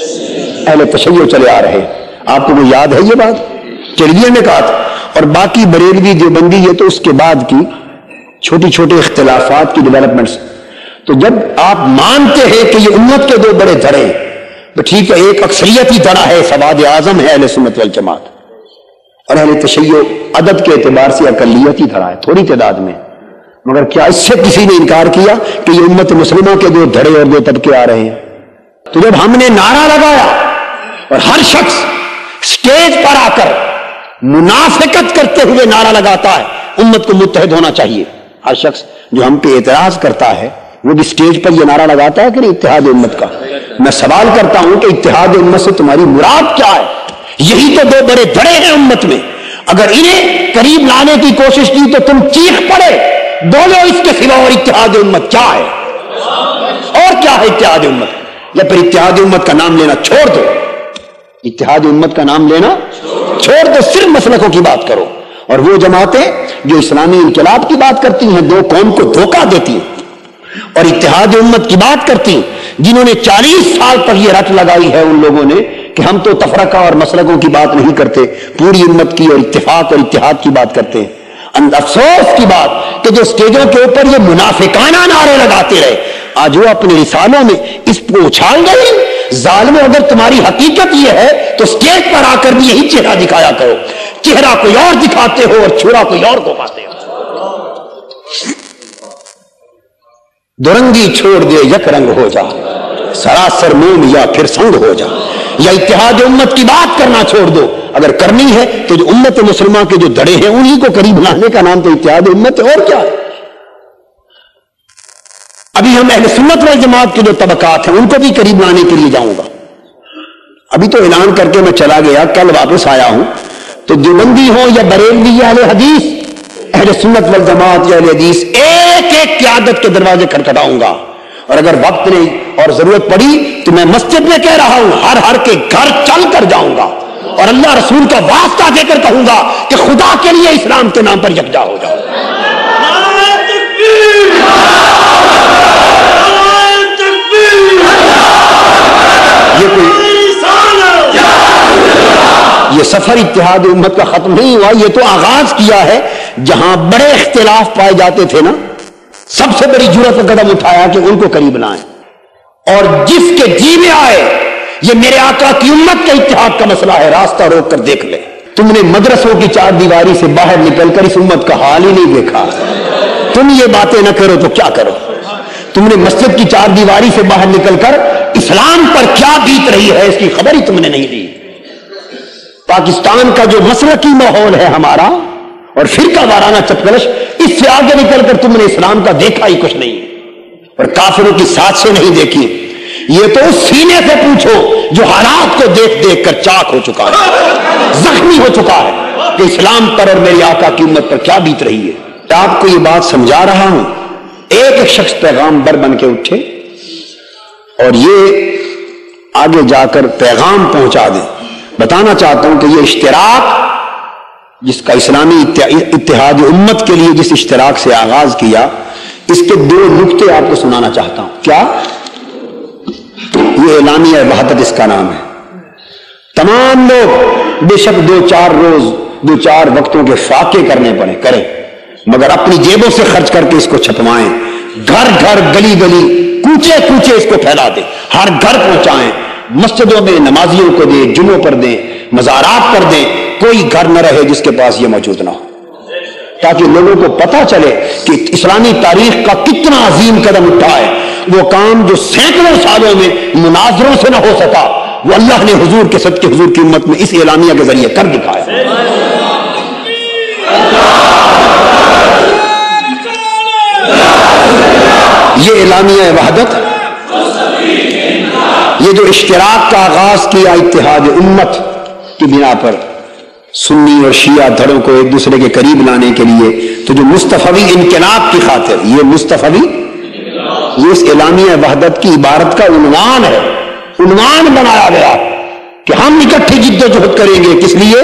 اہل تشیع چلے آ رہے ہیں. آپ کو وہ یاد ہے یہ بات؟ ٹیلی ویژن نے کہا تھا. اور باقی بریلوی دیوبندی یہ تو اس کے بعد کی چھوٹی چھوٹے اختلافات کی ڈیولپمنٹس. تو جب آپ مانتے ہیں کہ یہ امت کے دو بڑے دھڑے تو ٹھیک ہے، ایک اکثریتی دھڑا ہے سواد اعظم ہے اہل سنت والجماعت، اور اہل تشیع عدد کے اعتبار سے اقلیتی دھڑا ہے تھوڑی تعداد میں. مگر کیا اس سے کسی نے انکار کیا کہ یہ امت مسلمہ کے دو دھڑے اور دو طبقے آ رہے ہیں؟ تو جب ہم نے نعرہ لگایا اور ہر شخص سٹیج پر آ کر منافقت کرتے ہوئے نعرہ لگاتا ہے امت کو متحد ہونا چاہیے، ہر شخص جو ہم پہ اعتراض کرتا ہے وہ بھی سٹیج پر یہ نعرہ لگاتا ہے کہ نہیں اتحاد امت کا. میں سوال کرتا ہوں کہ اتحاد امت سے تمہاری مراد کیا ہے؟ یہی تو دو بڑے دھڑے ہیں امت میں. اگر انہیں قریب لانے کی کوشش کی تو تم چیخ پڑے بولو اس کے سوا اور اتحاد امت کیا ہے؟ اور کیا ہے اتحاد امت؟ یا پھر اتحاد امت کا نام لینا چھوڑ دو، اتحاد امت کا نام لینا چھوڑ دو، صرف مسلکوں کی بات کرو. اور وہ جماعتیں جو اسلامی انقلاب کی بات کرتی ہیں، دو قوم کو دھوکہ دیتی ہیں، اور اتحاد امت کی بات کرتی ہیں جنہوں نے 40 سال تک یہ رٹ لگائی ہے ان لوگوں نے کہ ہم تو تفرقہ اور مسلکوں کی بات نہیں کرتے، پوری امت کی اور اتفاق اور اتحاد کی بات کرتے ہیں. افسوس کی بات کہ جو سٹیجوں کے اوپر یہ منافقانہ نعرے لگاتے رہے، آج وہ اپنے رسالوں میں اس کو اچھال گئے. ظالموں، اگر تمہاری حقیقت یہ ہے تو سٹیج پر آ کر بھی یہی چہرہ دکھایا کرو. چہرہ کوئی اور دکھاتے ہو اور چھڑا کوئی اور کو پاتے ہو. دورنگی چھوڑ دے یک رنگ ہو جا، سراسر موم یا پھر سنگ ہو جا. یا اتحاد امت کی بات کرنا چھوڑ دو. اگر کرنی ہے تو جو امت مسلمہ کے جو دھڑے ہیں انہی کو قریب لانے کا نام تو اتحاد امت ہے، اور کیا ہے. ابھی ہم اہل سنت والجماعت کے جو طبقات ہیں ان کو بھی قریب لانے کے لیے جاؤں گا. ابھی تو اعلان کر کے میں چلا گیا، کل واپس آیا ہوں. تو دیوبندی ہو یا بریلوی یا اہل حدیث، اہل سنت والجماعت یا اہل حدیث، ایک ایک قیادت کے دروازے کھٹکھٹاؤں گا. اور اگر وقت نہیں اور ضرورت پڑی تو میں مسجد میں کہہ رہا ہوں ہر کے گھر چل کر جاؤں گا اور اللہ رسول کا واسطہ دے کر کہوں گا کہ خدا کے لیے اسلام کے نام پر یکجا ہو جاؤ. یہ سفر اتحاد امت کا ختم نہیں ہوا، یہ تو آغاز کیا ہے. جہاں بڑے اختلاف پائے جاتے تھے نا، سب سے بڑی جرأت کا قدم اٹھایا کہ ان کو قریب لائیں. اور جس کے جی میں آئے یہ میرے آقا کی امت کے اتحاد کا مسئلہ ہے، راستہ روک کر دیکھ لے. تم نے مدرسوں کی چار دیواری سے باہر نکل کر اس امت کا حال ہی نہیں دیکھا. تم یہ باتیں نہ کرو تو کیا کرو. تم نے مسجد کی چار دیواری سے باہر نکل کر اسلام پر کیا بیت رہی ہے اس کی خبر ہی تم نے نہیں لی. پاکستان کا جو مسلکی ماحول ہے ہمارا اور فرقہ وارانہ چپکلش، اس سے آگے نکل کر تم نے اسلام کا دیکھا ہی کچھ نہیں، اور کافروں کی ساتھ سے نہیں دیکھی. یہ تو اس سینے سے پوچھو جو حالات کو دیکھ دیکھ کر چاک ہو چکا ہے، زخمی ہو چکا ہے کہ اسلام پر اور میری آقا کی امت پر کیا بیت رہی ہے. آپ کو یہ بات سمجھا رہا ہوں. ایک ایک شخص پیغامبر بن کے اٹھے اور یہ آگے جا کر پیغام پہنچا دیں. بتانا چاہتا ہوں کہ یہ اشتراک جس کا اسلامی اتحاد امت کے لیے جس اشتراک سے آغاز کیا، اس کے دو نقطے آپ کو سنانا چاہتا ہوں. کیا یہ اعلامیہ وحدت اس کا نام ہے. تمام لوگ بے شک دو چار روز دو چار وقتوں کے فاقے کرنے پڑے کریں، مگر اپنی جیبوں سے خرچ کر کے اس کو چھپوائیں. گھر گھر گلی گلی کوچے کوچے اس کو پھیلا دیں، ہر گھر پہنچائیں. مسجدوں میں نمازیوں کو دیں، جمعوں پر دیں، مزارات پر دیں. کوئی گھر نہ رہے جس کے پاس یہ موجود نہ ہو، تاکہ لوگوں کو پتہ چلے کہ اسلامی تاریخ کا کتنا عظیم قدم اٹھا ہے. وہ کام جو سینکڑوں سالوں میں مناظروں سے نہ ہو سکا، وہ اللہ نے حضور کے صدقے حضور کی امت میں اس اعلامیہ کے ذریعے کر دکھایا. یہ اعلامیہ وحدت، یہ جو اشتراک کا آغاز کیا اتحاد امت کی بنا پر سنی اور شیعہ دھڑوں کو ایک دوسرے کے قریب لانے کے لیے، تو جو مصطفوی انقلاب کی خاطر یہ مصطفوی، یہ اس اعلامیہ وحدت کی عبارت کا عنوان ہے، عنوان بنایا گیا کہ ہم اکٹھی جد و جہد کریں گے، کس لیے؟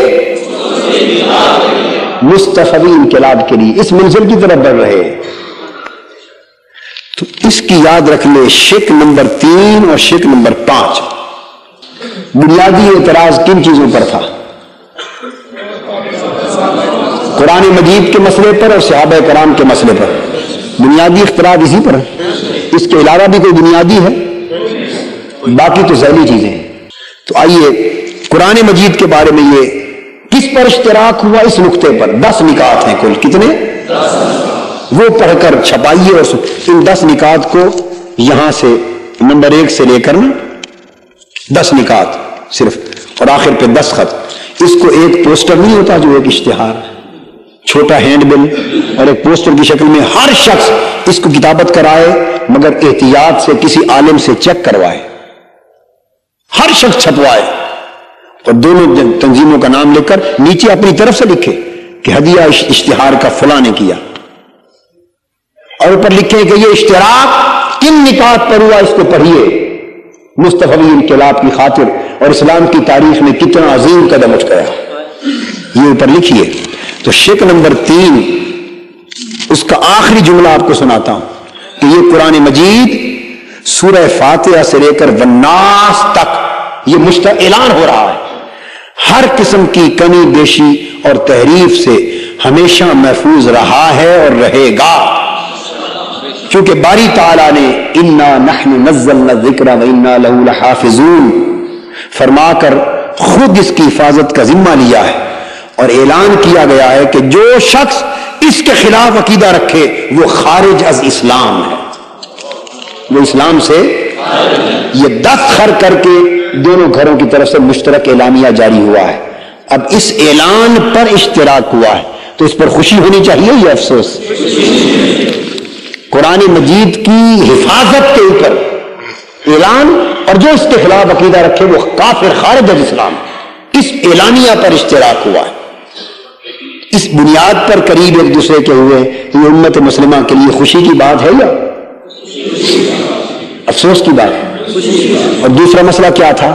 مصطفوی انقلاب کے لیے، اس منزل کی طرف بڑھ رہے ہیں۔ تو اس کی یاد رکھ لے، شک نمبر 3 اور شک نمبر 5 بنیادی اعتراض کن چیزوں پر تھا؟ قرآن مجید کے مسئلے پر اور صحابہ کرام کے مسئلے پر، بنیادی اختلاف اسی پر ہے۔ اس کے علاوہ بھی کوئی بنیادی ہے؟ باقی تو ذیلی چیزیں ہیں۔ تو آئیے قرآن مجید کے بارے میں یہ کس پر اشتراک ہوا؟ اس نقطے پر 10 نکات ہیں کل، کتنے؟ وہ پڑھ کر چھپائیے، اور ان 10 نکات کو یہاں سے نمبر 1 سے لے کر 10 نکات صرف، اور آخر پہ 10 خط۔ اس کو ایک پوسٹر نہیں ہوتا جو ایک اشتہار، چھوٹا ہینڈ بل اور ایک پوسٹر کی شکل میں، ہر شخص اس کو کتابت کرائے مگر احتیاط سے کسی عالم سے چیک کروائے، ہر شخص چھپوائے، اور دونوں تنظیموں کا نام لکھ کر نیچے اپنی طرف سے لکھے کہ ہدیہ اشتہار کا فلاں نے کیا، اور اوپر لکھے کہ یہ اشتراک کن نکات پر ہوا، اس کو پڑھیے، مصطفوی انقلاب کی خاطر اور اسلام کی تاریخ میں کتنا عظیم قدم اٹھایا، یہ اوپر لکھیے۔ تو شک نمبر 3 اس کا آخری جملہ آپ کو سناتا ہوں کہ یہ قرآن مجید سورہ فاتحہ سے لے کر والناس تک یہ اعلان ہو رہا ہے، ہر قسم کی کمی بیشی اور تحریف سے ہمیشہ محفوظ رہا ہے اور رہے گا، کیونکہ باری تعالیٰ نے انا نحن نزلنا الذکر وانا لہ لحافظون فرما کر خود اس کی حفاظت کا ذمہ لیا ہے، اور اعلان کیا گیا ہے کہ جو شخص اس کے خلاف عقیدہ رکھے وہ خارج از اسلام ہے، وہ اسلام سے یہ 10 خر کر کے دونوں گھروں کی طرف سے مشترک اعلامیہ جاری ہوا ہے۔ اب اس اعلان پر اشتراک ہوا ہے تو اس پر خوشی ہونی چاہیے یا افسوس؟ قرآن مجید کی حفاظت کے اوپر اعلان، اور جو اس کے خلاف عقیدہ رکھے وہ کافر خارج از اسلام، اس اعلانیہ پر اشتراک ہوا ہے۔ اس بنیاد پر قریب ایک دوسرے کے ہوئے، یہ امت مسلمہ کے لیے خوشی کی بات ہے یا افسوس کی بات ہے؟ اور دوسرا مسئلہ کیا تھا؟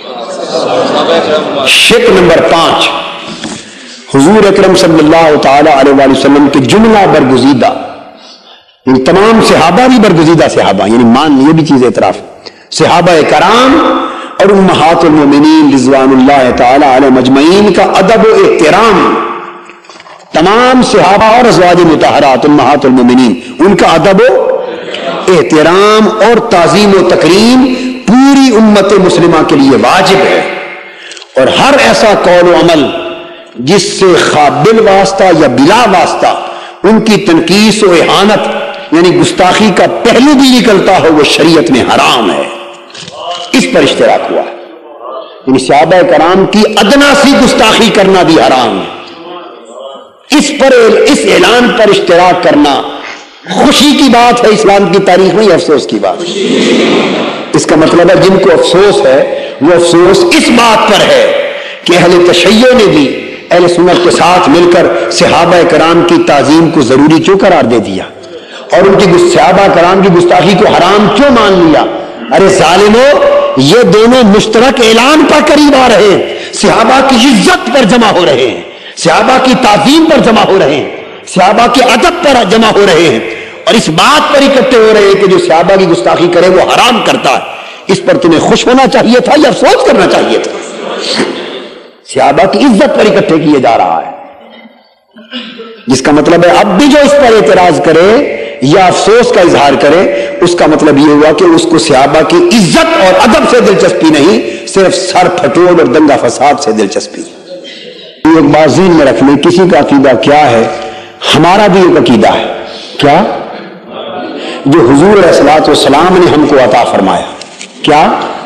شک نمبر 5 حضور اکرم صلی اللہ تعالی علیہ وآلہ وسلم کے جملہ برگزیدہ، یعنی تمام صحابہ بھی برگزیدہ صحابہ، یعنی مان یہ بھی چیز اعتراف، صحابہ کرام اور امہات المومنین رضوان اللہ تعالی علیہ مجمعین کا ادب و احترام، تمام صحابہ اور ازواج مطہرات امہات المومنین ان کا ادب و احترام اور تعظیم و تکریم پوری امت مسلمہ کے لیے واجب ہے، اور ہر ایسا قول و عمل جس سے بال واسطہ یا بلا واسطہ ان کی تنقیص و اہانت یعنی گستاخی کا پہلو بھی نکلتا ہو وہ شریعت میں حرام ہے، اس پر اشتراک ہوا ہے۔ یعنی صحابہ کرام کی ادنا سی گستاخی کرنا بھی حرام ہے، اس اعلان پر اشتراک کرنا خوشی کی بات ہے اسلام کی تاریخ میں یا افسوس کی بات؟ اس کا مطلب ہے جن کو افسوس ہے وہ افسوس اس بات پر ہے کہ اہل تشیع نے بھی اہل سنت کے ساتھ مل کر صحابہ کرام کی تعظیم کو ضروری کیوں قرار دے دیا، اور ان کی صحابہ کرام کی گستاخی کو حرام کیوں مان لیا؟ ارے ظالمو، یہ دونوں مشترک اعلان پر قریب آ رہے ہیں، صحابہ کی عزت پر جمع ہو رہے ہیں، صحابہ کی تعظیم پر جمع ہو رہے ہیں، صحابہ کے ادب پر جمع ہو رہے ہیں، اور اس بات پر اکٹھے ہو رہے ہیں کہ جو صحابہ کی گستاخی کرے وہ حرام کرتا ہے۔ اس پر تمہیں خوش ہونا چاہیے تھا یا افسوس کرنا چاہیے تھا؟ صحابہ کی عزت پر اکٹھے کیے جا رہا ہے، جس کا مطلب ہے اب بھی جو اس پر اعتراض کرے یا افسوس کا اظہار کرے اس کا مطلب یہ ہوا کہ اس کو صحابہ کی عزت اور ادب سے دلچسپی نہیں، صرف سر پھٹوڑ اور دنگا فساد سے دلچسپی۔ ایک بات ذہن میں رکھ لیں، کسی کا عقیدہ کیا ہے، ہمارا بھی ایک عقیدہ ہے، کیا؟ جو حضور علیہ الصلوۃ والسلام نے ہم کو عطا فرمایا، کیا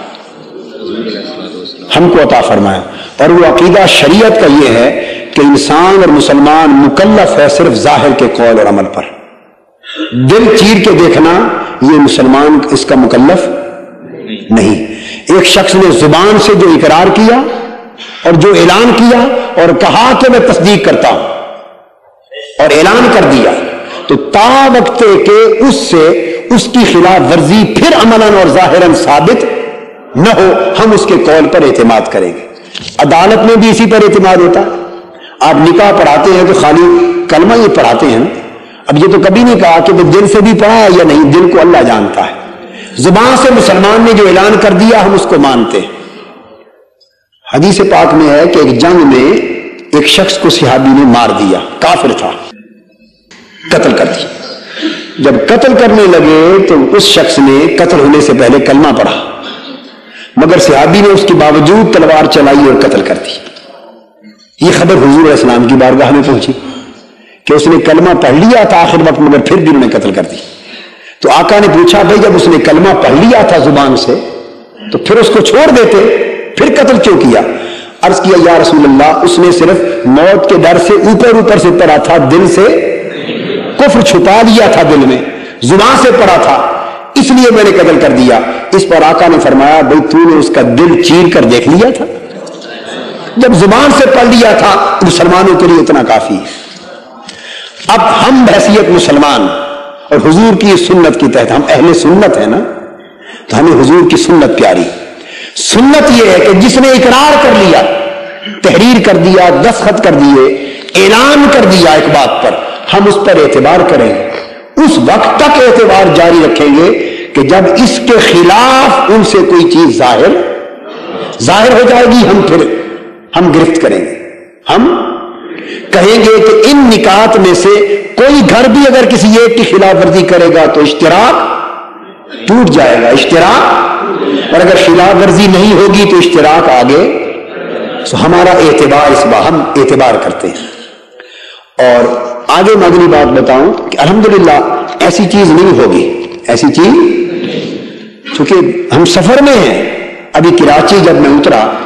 ہم کو عطا فرمایا، اور وہ عقیدہ شریعت کا یہ ہے کہ انسان اور مسلمان مکلف ہے صرف ظاہر کے قول اور عمل پر، دل چیر کے دیکھنا یہ مسلمان اس کا مکلف نہیں. ایک شخص نے زبان سے جو اقرار کیا اور جو اعلان کیا اور کہا کہ میں تصدیق کرتا ہوں اور اعلان کر دیا، تو تا وقت کہ اس سے اس کی خلاف ورزی پھر عملاً اور ظاہراً ثابت نہ ہو، ہم اس کے قول پر اعتماد کریں گے. عدالت میں بھی اسی پر اعتماد ہوتا ہے. آپ نکاح پڑھاتے ہیں تو خالی کلمہ یہ پڑھاتے ہیں، اب یہ تو کبھی نہیں کہا کہ وہ دل سے بھی پڑھا یا نہیں، دل کو اللہ جانتا ہے. زبان سے مسلمان نے جو اعلان کر دیا ہم اس کو مانتے ہیں. حدیث پاک میں ہے کہ ایک جنگ میں ایک شخص کو صحابی نے مار دیا، کافر تھا، قتل کر دیا. جب قتل کرنے لگے تو اس شخص نے قتل ہونے سے پہلے کلمہ پڑھا، مگر صحابی نے اس کے باوجود تلوار چلائی اور قتل کر دی. یہ خبر حضور علیہ السلام کی بارگاہ میں پہنچی کہ اس نے کلمہ پڑھ لیا تھا آخر وقت، مگر پھر بھی انہوں نے قتل کر دی. تو آقا نے پوچھا بھائی جب اس نے کلمہ پڑھ لیا تھا زبان سے تو پھر اس کو چھوڑ دیتے، پھر قتل کیوں کیا؟ عرض کیا یا رسول اللہ اس نے صرف موت کے ڈر سے اوپر سے پڑھا تھا، دل سے کفر چھپا لیا تھا، دل میں زبان سے پڑھا تھا، اس لیے میں نے قتل کر دیا. اس پر آقا نے فرمایا بھائی تو نے اس کا دل چیر کر دیکھ لیا تھا؟ جب زبان سے پڑھ لیا تھا مسلمانوں کے لیے اتنا کافی ہے. اب ہم بحیثیت مسلمان اور حضور کی سنت کی تحت، ہم اہل سنت ہیں نا، تو ہمیں حضور کی سنت پیاری. سنت یہ ہے کہ جس نے اقرار کر لیا، تحریر کر دیا، دستخط کر دیے، اعلان کر دیا ایک بات پر، ہم اس پر اعتبار کریں گے. اس وقت تک اعتبار جاری رکھیں گے کہ جب اس کے خلاف ان سے کوئی چیز ظاہر ہو جائے گی، ہم گرفت کریں گے. ہم کہیں گے کہ ان نکات میں سے کوئی گھر بھی اگر کسی ایک کی خلاف ورزی کرے گا تو اشتراک ٹوٹ جائے گا، اشتراک، اور اگر خلاف ورزی نہیں ہوگی تو اشتراک آگے. تو ہمارا اعتبار اس بار ہم اعتبار کرتے ہیں. اور آگے میں اگلی بات بتاؤں کہ الحمدللہ ایسی چیز نہیں ہوگی، ایسی چیز، چونکہ ہم سفر میں ہیں. ابھی کراچی جب میں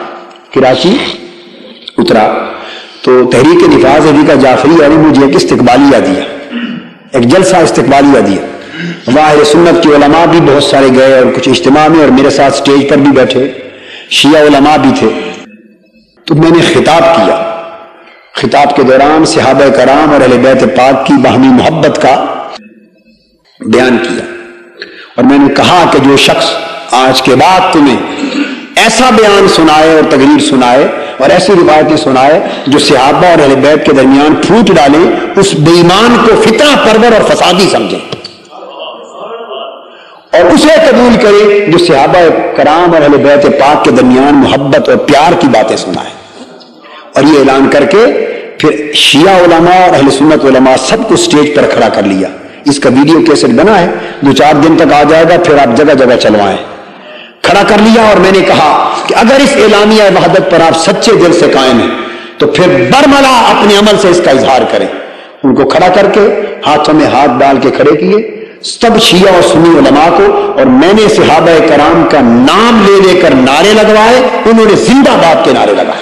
اترا تو تحریک نفاذ ابھی کا جعفری نے مجھے ایک استقبالیہ دیا، ایک جلسہ استقبالیہ دیا. ظاہر سنت کے علماء بھی بہت سارے گئے اور کچھ اجتماع میں، اور میرے ساتھ سٹیج پر بھی بیٹھے شیعہ علماء بھی تھے. تو میں نے خطاب کیا. خطاب کے دوران صحابہ کرام اور اہل بیت پاک کی باہمی محبت کا بیان کیا، اور میں نے کہا کہ جو شخص آج کے بعد تمہیں ایسا بیان سنائے اور تقریر سنائے اور ایسی روایتیں سنائے جو صحابہ اور اہل بیت کے درمیان پھوٹ ڈالیں، اس بے ایمان کو فتنہ پرور اور فسادی سمجھیں، اور اسے قبول کرے جو صحابہ کرام اور اہل بیت پاک کے درمیان محبت اور پیار کی باتیں سنائے. اور یہ اعلان کر کے پھر شیعہ علماء اور اہل سنت علماء سب کو سٹیج پر کھڑا کر لیا. اس کا ویڈیو کیسٹ بنا ہے، 2-4 دن تک آ جائے گا، پھر آپ جگہ جگہ چلوائیں. کھڑا کر لیا اور میں نے کہا کہ اگر اس اعلامیہ وحدت پر آپ سچے دل سے قائم ہیں تو پھر برملا اپنے عمل سے اس کا اظہار کریں. ان کو کھڑا کر کے ہاتھوں میں ہاتھ ڈال کے کھڑے کیے سب شیعہ اور سنی علماء کو، اور میں نے صحابہ کرام کا نام لے لے کر نعرے لگوائے. انہوں نے زندہ باد کے نعرے لگائے.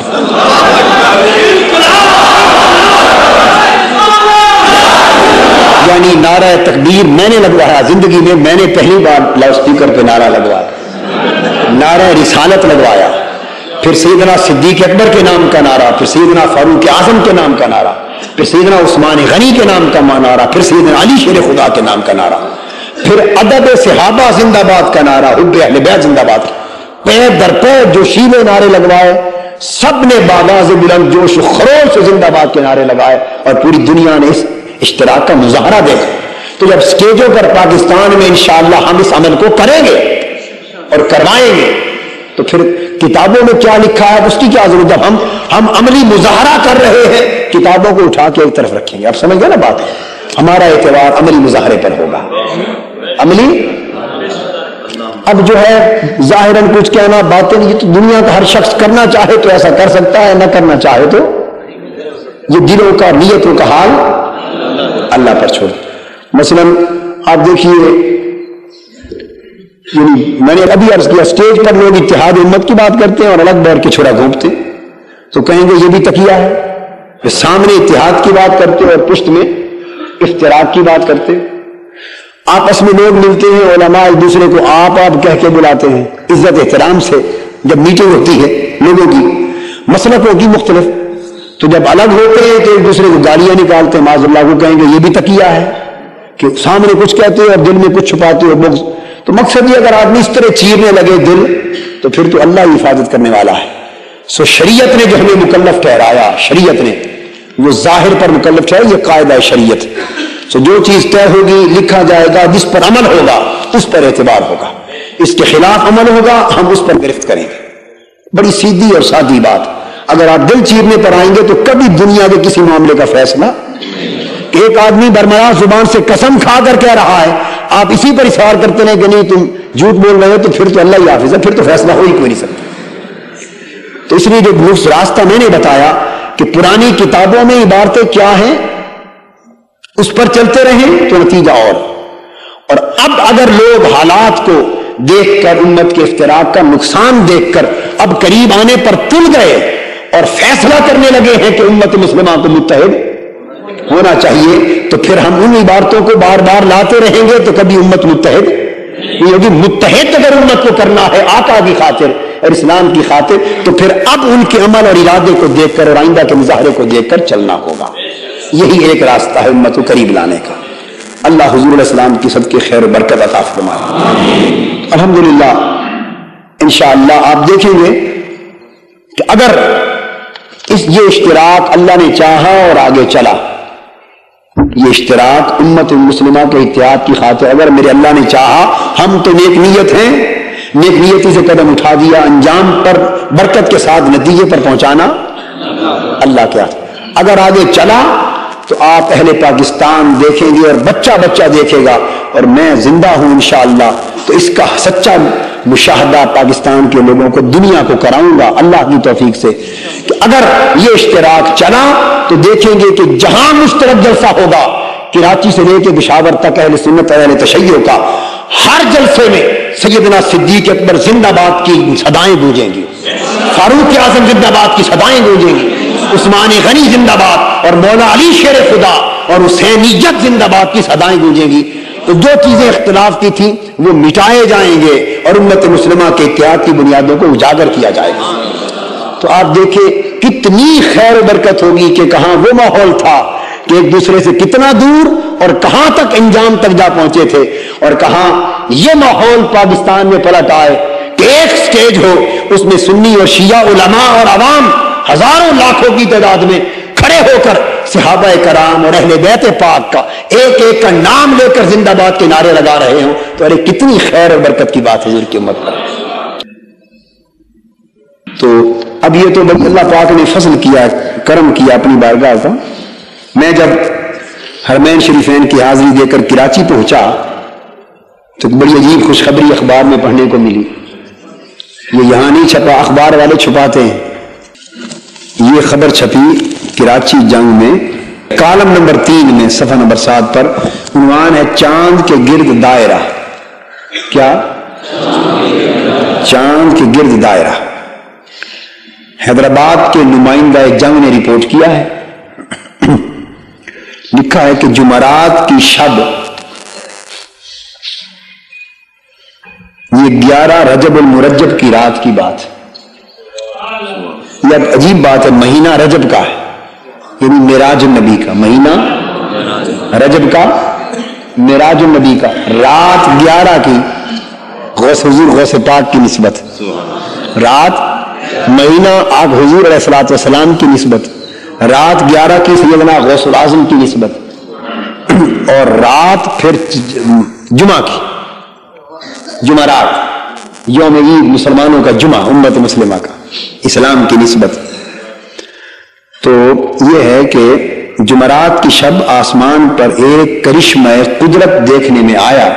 یعنی نعرہ تکبیر میں نے لگوایا زندگی میں، میں نے پہلی بار لاؤڈ اسپیکر پہ نعرہ لگوایا. نعرہ رسالت لگوایا، پھر سیدنا صدیق اکبر کے نام کا نعرہ، پھر سیدنا فاروق اعظم کے نام کا نعرہ، پھر سیدنا عثمان غنی کے نام کا نعرہ، پھر سیدنا علی شیر خدا کے نام کا نعرہ، پھر ادب صحابہ زندہ باد کا نعرہ، حب اہل بیت زندہ باد. پیر در پیر جو شیوے نعرے لگوائے، سب نے باواز بلند جوش و خروش سے زندہ باد کے نعرے لگائے، اور پوری دنیا نے اس اشتراک کا مظاہرہ دیکھا. تو جب سٹیجوں پر پاکستان میں انشاءاللہ ہم اس عمل کو کریں گے اور کروائیں گے تو پھر کتابوں میں کیا لکھا ہے اس کی کیا ضرورت. جب ہم عملی مظاہرہ کر رہے ہیں کتابوں کو اٹھا کے ایک طرف رکھیں گے. آپ سمجھ گئے نا بات؟ ہمارا اعتبار عملی مظاہرے پر ہوگا. عملی اب جو ہے ظاہراً کچھ کہنا باتیں، یہ تو دنیا کا ہر شخص کرنا چاہے تو ایسا کر سکتا ہے، نہ کرنا چاہے تو یہ دلوں کا نیتوں کا حال اللہ پر چھوڑ. مثلا آپ دیکھیے، میں نے ابھی عرض کیا اسٹیج پر لوگ اتحاد امت کی بات کرتے ہیں اور الگ بیٹھ کے چھوڑا گھومتے، تو کہیں گے یہ بھی تقیہ ہے. سامنے اتحاد کی بات کرتے اور پشت میں افتراق کی بات کرتے. آپس میں لوگ ملتے ہیں، علماء ایک دوسرے کو آپ کہہ کے بلاتے ہیں عزت احترام سے. جب میٹنگ ہوتی ہے لوگوں کی، مسلک ہوگی مختلف، تو جب الگ ہوتے ہیں تو ایک دوسرے کو گالیاں نکالتے ہیں، معاذ اللہ کو کہیں گے یہ بھی تقیہ ہے کہ سامنے کچھ کہتے ہو اور دل میں کچھ چھپاتے ہو بغض. تو مقصد یہ اگر آدمی اس طرح چیرنے لگے دل تو پھر تو اللہ ہی حفاظت کرنے والا ہے. سو شریعت نے جو ہمیں مکلف ٹھہرایا، شریعت نے وہ ظاہر پر مکلف ٹھہرایا، یہ قاعدہ شریعت. سو جو چیز طے ہوگی، لکھا جائے گا، جس پر عمل ہوگا اس پر اعتبار ہوگا، اس کے خلاف عمل ہوگا ہم اس پر گرفت کریں گے. بڑی سیدھی اور سادی بات. اگر آپ دل چیرنے پر آئیں گے تو کبھی دنیا کے کسی معاملے کا فیصلہ، ایک آدمی برمراہ زبان سے قسم کھا کر کہہ رہا ہے، آپ اسی پر اصرار کرتے ہیں کہ نہیں تم جھوٹ بول رہے ہو، تو پھر تو اللہ ہی حافظ ہے، پھر تو فیصلہ ہو ہی کوئی نہیں سکتا. تو اس لیے جو راستہ میں نے بتایا کہ پرانی کتابوں میں عبارتیں کیا ہیں اس پر چلتے رہیں تو نتیجہ اور اب اگر لوگ حالات کو دیکھ کر، امت کے افتراق کا نقصان دیکھ کر اب قریب آنے پر تل گئے اور فیصلہ کرنے لگے ہیں کہ امت مسلمہ کو متحد ہونا چاہیے، تو پھر ہم ان عبارتوں کو بار بار لاتے رہیں گے تو کبھی امت متحد نہیں ہوگی. متحد اگر امت کو کرنا ہے آقا کی خاطر اور اسلام کی خاطر، تو پھر اب ان کے عمل اور ارادے کو دیکھ کر اور آئندہ کے مظاہرے کو دیکھ کر چلنا ہوگا. یہی ایک راستہ ہے امت کو قریب لانے کا. اللہ حضور علیہ السلام کی صدقے خیر و برکت عطا فرمائے. الحمدللہ انشاءاللہ آپ دیکھیں گے کہ اگر یہ اشتراک اللہ نے چاہا اور آگے چلا، یہ اشتراک امت مسلمہ کے اتحاد کی خاطر اگر میرے اللہ نے چاہا، ہم تو نیک نیت ہیں، نیک نیتی سے قدم اٹھا دیا، انجام پر برکت کے ساتھ نتیجے پر پہنچانا اللہ کیا. اگر آگے چلا تو آپ اہل پاکستان دیکھیں گے اور بچہ بچہ دیکھے گا، اور میں زندہ ہوں انشاءاللہ تو اس کا سچا مشاہدہ پاکستان کے لوگوں کو، دنیا کو کراؤں گا اللہ کی توفیق سے کہ اگر یہ اشتراک چلا تو دیکھیں گے کہ جہاں مشترک جلسہ ہوگا، کراچی سے لے کے پشاور تک اہل سنت اہل تشیع کا، ہر جلسے میں سیدنا صدیق اکبر زندہ باد کی صدائیں گونجیں گی، فاروق اعظم زندہ باد کی صدائیں گونجیں گی، عثمان غنی زندہ باد اور مولا علی شیر خدا اور حسینیت زندہ باد کی صدائیں گونجیں گی. تو جو چیزیں اختلاف کی تھیں وہ مٹائے جائیں گے اور امت مسلمہ کے اتحاد کی بنیادوں کو اجاگر کیا جائے گا. تو آپ دیکھیں کتنی خیر و برکت ہوگی کہ کہاں وہ ماحول تھا کہ ایک دوسرے سے کتنا دور اور کہاں تک انجام تک جا پہنچے تھے، اور کہاں یہ ماحول پاکستان میں پلٹ آئے کہ ایک سٹیج ہو، اس میں سنی اور شیعہ علماء اور عوام ہزاروں لاکھوں کی تعداد میں کھڑے ہو کر صحابہ کرام اور اہل بیت پاک کا ایک ایک کا نام لے کر زندہ باد کے نعرے لگا رہے ہوں، تو ارے کتنی خیر اور برکت کی بات حضور کی امت پر. تو اب یہ تو اللہ پاک نے فضل کیا، کرم کیا اپنی بارگاہ کا. میں جب حرمین شریفین کی حاضری دے کر کراچی پہنچا تو بڑی عجیب خوشخبری اخبار میں پڑھنے کو ملی. یہ یہاں نہیں چھپا، اخبار والے چھپاتے ہیں. یہ خبر چھپی کراچی جنگ میں، کالم نمبر 3 میں صفحہ نمبر 7 پر عنوان ہے چاند کے گرد دائرہ. کیا؟ چاند کے گرد دائرہ. حیدرآباد کے نمائندہ جنگ نے رپورٹ کیا ہے، لکھا ہے کہ جمعرات کی شب، یہ 11 رجب المرجب کی رات کی بات. یہ عجیب بات ہے، مہینہ رجب کا ہے، یعنی معراج النبی کا مہینہ، رجب کا معراج النبی کا، رات 11 کی غوث حضور غوث پاک کی نسبت، رات مہینہ آپ حضور علیہ الصلوۃ والسلام کی نسبت، رات 11 کی سیدنا غوث العظم کی نسبت، اور رات پھر جمعہ کی، جمعرات یوم عید مسلمانوں کا جمعہ، امت مسلمہ کا، اسلام کی نسبت. تو یہ ہے کہ جمعرات کی شب آسمان پر ایک کرشمہ قدرت دیکھنے میں آیا.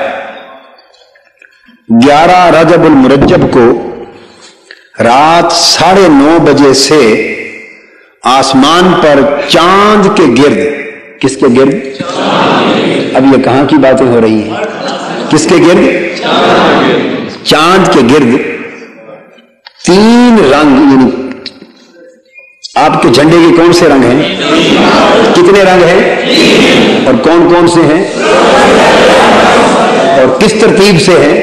11 رجب المرجب کو رات 9:30 بجے سے آسمان پر چاند کے گرد، کس کے گرد؟ اب یہ کہاں کی باتیں ہو رہی ہیں؟ کس کے گرد؟ چاند کے گرد 3 رنگ، یعنی آپ کے جھنڈے کے کون سے رنگ ہیں؟ کتنے رنگ ہیں اور کون کون سے ہیں؟ اور کس ترتیب سے ہے؟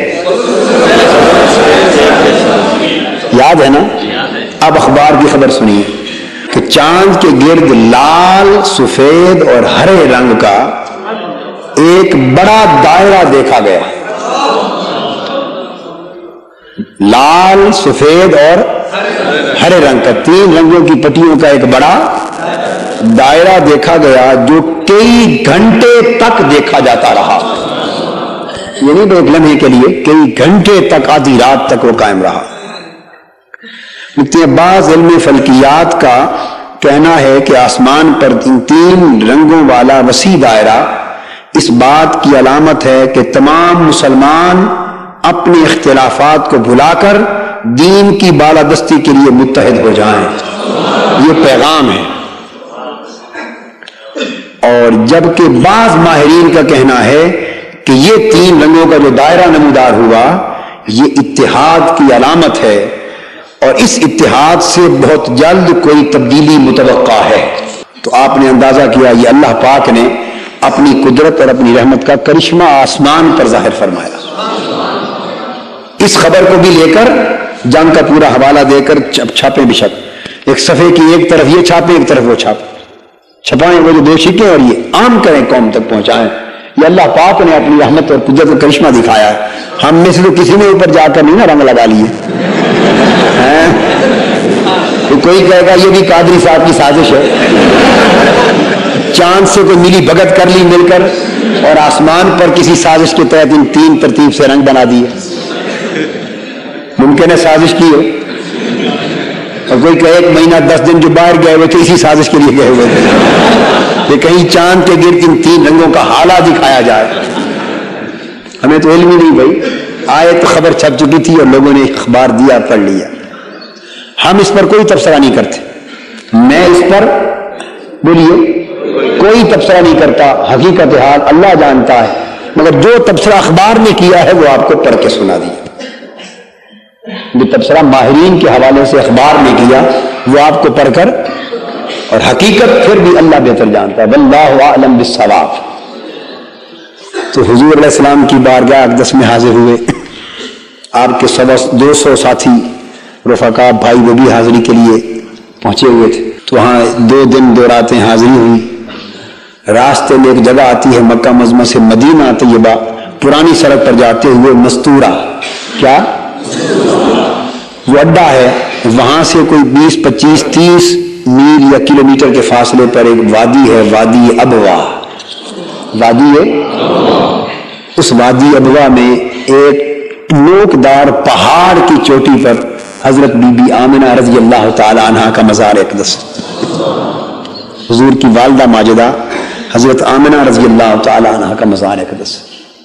یاد ہے نا؟ اب اخبار کی خبر سنیے کہ چاند کے گرد لال، سفید اور ہرے رنگ کا ایک بڑا دائرہ دیکھا گیا. لال، سفید اور ہرے رنگ کا، 3 رنگوں کی پٹیوں کا ایک بڑا دائرہ دیکھا گیا جو کئی گھنٹے تک دیکھا جاتا رہا. یہ نہیں ایک لمحے کے لیے، کئی گھنٹے تک، آدھی رات تک وہ قائم رہا. لکھتے ہیں بعض علم فلکیات کا کہنا ہے کہ آسمان پر ان 3 رنگوں والا وسیع دائرہ اس بات کی علامت ہے کہ تمام مسلمان اپنے اختلافات کو بھلا کر دین کی بالادستی کے لیے متحد ہو جائیں. یہ پیغام ہے. اور جبکہ بعض ماہرین کا کہنا ہے کہ یہ 3 رنگوں کا جو دائرہ نمودار ہوا یہ اتحاد کی علامت ہے، اور اس اتحاد سے بہت جلد کوئی تبدیلی متوقع ہے. تو آپ نے اندازہ کیا یہ اللہ پاک نے اپنی قدرت اور اپنی رحمت کا کرشمہ آسمان پر ظاہر فرمایا. اس خبر کو بھی لے کر جنگ کا پورا حوالہ دے کر چھاپیں بشک، ایک صفحے کی ایک طرف یہ چھاپیں، ایک طرف وہ چھپائیں، وہ جو 2 شکیں، اور یہ عام کریں، قوم تک پہنچائیں. یہ اللہ پاک نے اپنی رحمت اور قدرت کا کرشمہ دکھایا ہے. ہم میں سے تو کسی نے اوپر جا کر نہیں نا رنگ لگا لیے. تو کوئی کہے گا یہ بھی قادری صاحب کی سازش ہے، چاند سے کوئی ملی بھگت کر لی مل کر، اور آسمان پر کسی سازش کے تحت ان 3 ترتیب سے رنگ بنا دیے. ممکن ہے سازش کی ہو. اور کوئی کہ 1 مہینہ 10 دن جو باہر گئے ہوئے تھے اسی سازش کے لیے گئے ہوئے تھے کہ کہیں چاند کے گرد ان 3 رنگوں کا حالہ دکھایا جائے. ہمیں تو علم ہی نہیں بھائی. آیت خبر چھپ چکی تھی اور لوگوں نے اخبار دیا، پڑھ لیا. ہم اس پر کوئی تبصرہ نہیں کرتے. میں اس پر بولیے کوئی تبصرہ نہیں کرتا. حقیقت حال اللہ جانتا ہے، مگر جو تبصرہ اخبار نے کیا ہے وہ آپ کو پڑھ کے سنا دیا. جو تبصرہ ماہرین کے حوالے سے اخبار نے کیا وہ آپ کو پڑھ کر، اور حقیقت پھر بھی اللہ بہتر جانتا ہے. واللہ اعلم بالصواب. تو حضور علیہ السلام کی بارگاہ اقدس میں حاضر ہوئے. آپ کے 200 ساتھی رفقا بھائی وہ بھی حاضری کے لیے پہنچے ہوئے تھے. تو وہاں 2 دن 2 راتیں حاضری ہوئی. راستے میں ایک جگہ آتی ہے مکہ معظمہ سے مدینہ طیبہ، پرانی سڑک پر جاتے ہوئے مستورہ، کیا وہ اڈا ہے، وہاں سے کوئی 20 25 30 میل یا کلومیٹر کے فاصلے پر ایک وادی ہے، وادی ابوا. وادی ہے، اس وادی ابوا میں ایک نوکدار پہاڑ کی چوٹی پر حضرت بی بی آمنہ رضی اللہ تعالی عنہا کا مزار اقدس. حضور کی والدہ ماجدہ حضرت آمنہ رضی اللہ تعالی عنہا کا مزار اقدس.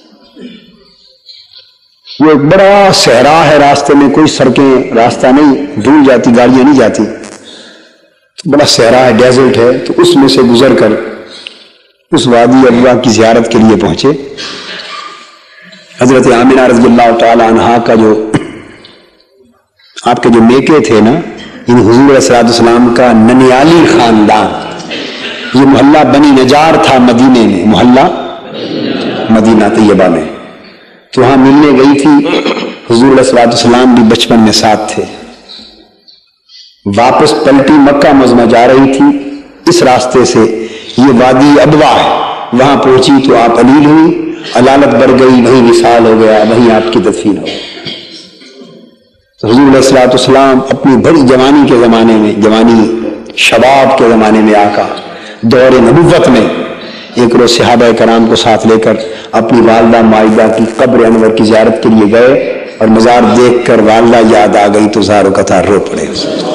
وہ ایک بڑا صحرا ہے، راستے میں کوئی سڑکیں راستہ نہیں، دھول جاتی، گاڑیاں نہیں جاتی، بڑا صحرا ہے، ڈیزرٹ ہے. تو اس میں سے گزر کر اس وادی ابوا کی زیارت کے لیے پہنچے. حضرت آمنہ رضی اللہ تعالی عنہا کا جو آپ کے جو میکے تھے نا، یعنی حضور علیہ السلام کا ننیالی خاندان، یہ محلہ بنی نجار تھا مدینے میں، محلہ مدینہ طیبہ میں. تو وہاں ملنے گئی تھی. حضور علیہ السلام بھی بچپن میں ساتھ تھے. واپس پلٹی مکہ معظمہ جا رہی تھی، اس راستے سے یہ وادی ابوا ہے. وہاں پہنچی تو آپ علیل ہوئی، علالت بڑھ گئی، وہیں وصال ہو گیا، وہیں آپ کی تدفین ہو گئی. تو حضور علیہ السلام اپنی بڑی جوانی کے زمانے میں، جوانی شباب کے زمانے میں آقا دور نبوت میں ایک روز صحابہ کرام کو ساتھ لے کر اپنی والدہ مائدہ کی قبر انور کی زیارت کے لیے گئے، اور مزار دیکھ کر والدہ یاد آ گئی تو زار و قطار رو پڑے.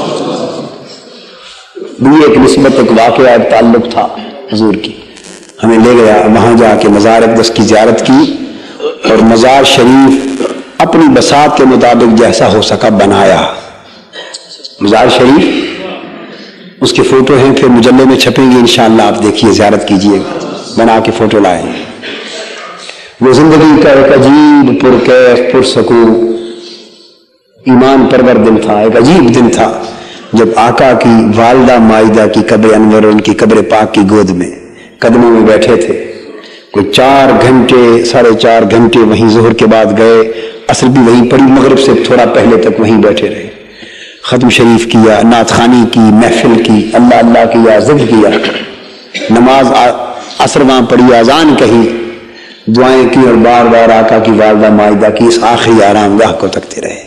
ایک نسبت، ایک واقعہ، ایک تعلق تھا حضور کی. ہمیں لے گیا، وہاں جا کے مزار اقدس کی زیارت کی، اور مزار شریف اپنی بساط کے مطابق جیسا ہو سکا بنایا. مزار شریف اس کے فوٹو ہیں، پھر مجلے میں چھپیں گے انشاءاللہ، آپ دیکھیے، زیارت کیجئے، بنا کے فوٹو لائیں. وہ زندگی کا ایک عجیب پرکیف پرسکون ایمان پرور دن تھا. ایک عجیب دن تھا جب آقا کی والدہ مائدہ کی قبر انور، ان کی قبر پاک کی گود میں قدموں میں بیٹھے تھے. کوئی 4 گھنٹے 4.5 گھنٹے وہیں ظہر کے بعد گئے، عصر بھی وہیں پڑھی، مغرب سے تھوڑا پہلے تک وہیں بیٹھے رہے، ختم شریف کیا، نعت خوانی کی، محفل کی، اللہ اللہ کیا، ذکر کیا، نماز عصر وہاں پڑھی، اذان کہی، دعائیں کی اور بار بار آقا کی والدہ مائدہ کی اس آخری آرام گاہ کو تکتے رہے۔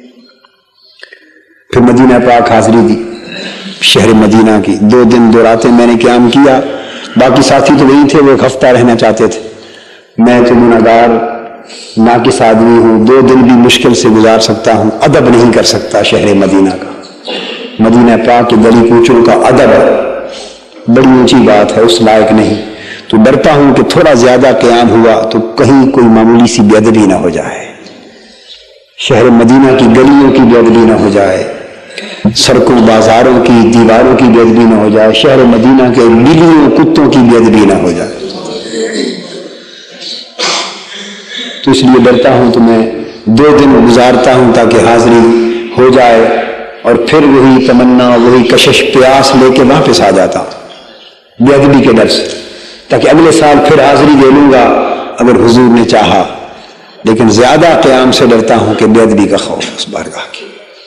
پھر مدینہ پاک حاضری دی، شہر مدینہ کی 2 دن 2 راتیں میں نے قیام کیا، باقی ساتھی تو وہی تھے، وہ 1 ہفتہ رہنا چاہتے تھے، میں تو گناہگار ناقص آدمی ہوں، 2 دن بھی مشکل سے گزار سکتا ہوں، ادب نہیں کر سکتا شہر مدینہ کا، مدینہ پاک کے گلی کوچوں کا ادب بڑی اونچی بات ہے، اس لائق نہیں، تو ڈرتا ہوں کہ تھوڑا زیادہ قیام ہوا تو کہیں کوئی معمولی سی بے ادبی نہ ہو جائے، شہر مدینہ کی گلیوں کی بے ادبی نہ ہو جائے، سڑکوں بازاروں کی دیواروں کی بے ادبی نہ ہو جائے، شہر مدینہ کے بلیوں کتوں کی بے ادبی نہ ہو جائے، تو اس لیے ڈرتا ہوں تو میں 2 دن گزارتا ہوں تاکہ حاضری ہو جائے، اور پھر وہی تمنا وہی کشش پیاس لے کے واپس آ جاتا ہوں بے ادبی کے ڈر سے، تاکہ اگلے سال پھر حاضری لے لوں گا اگر حضور نے چاہا، لیکن زیادہ قیام سے ڈرتا ہوں کہ بے ادبی کا خوف اس بارگاہ کی۔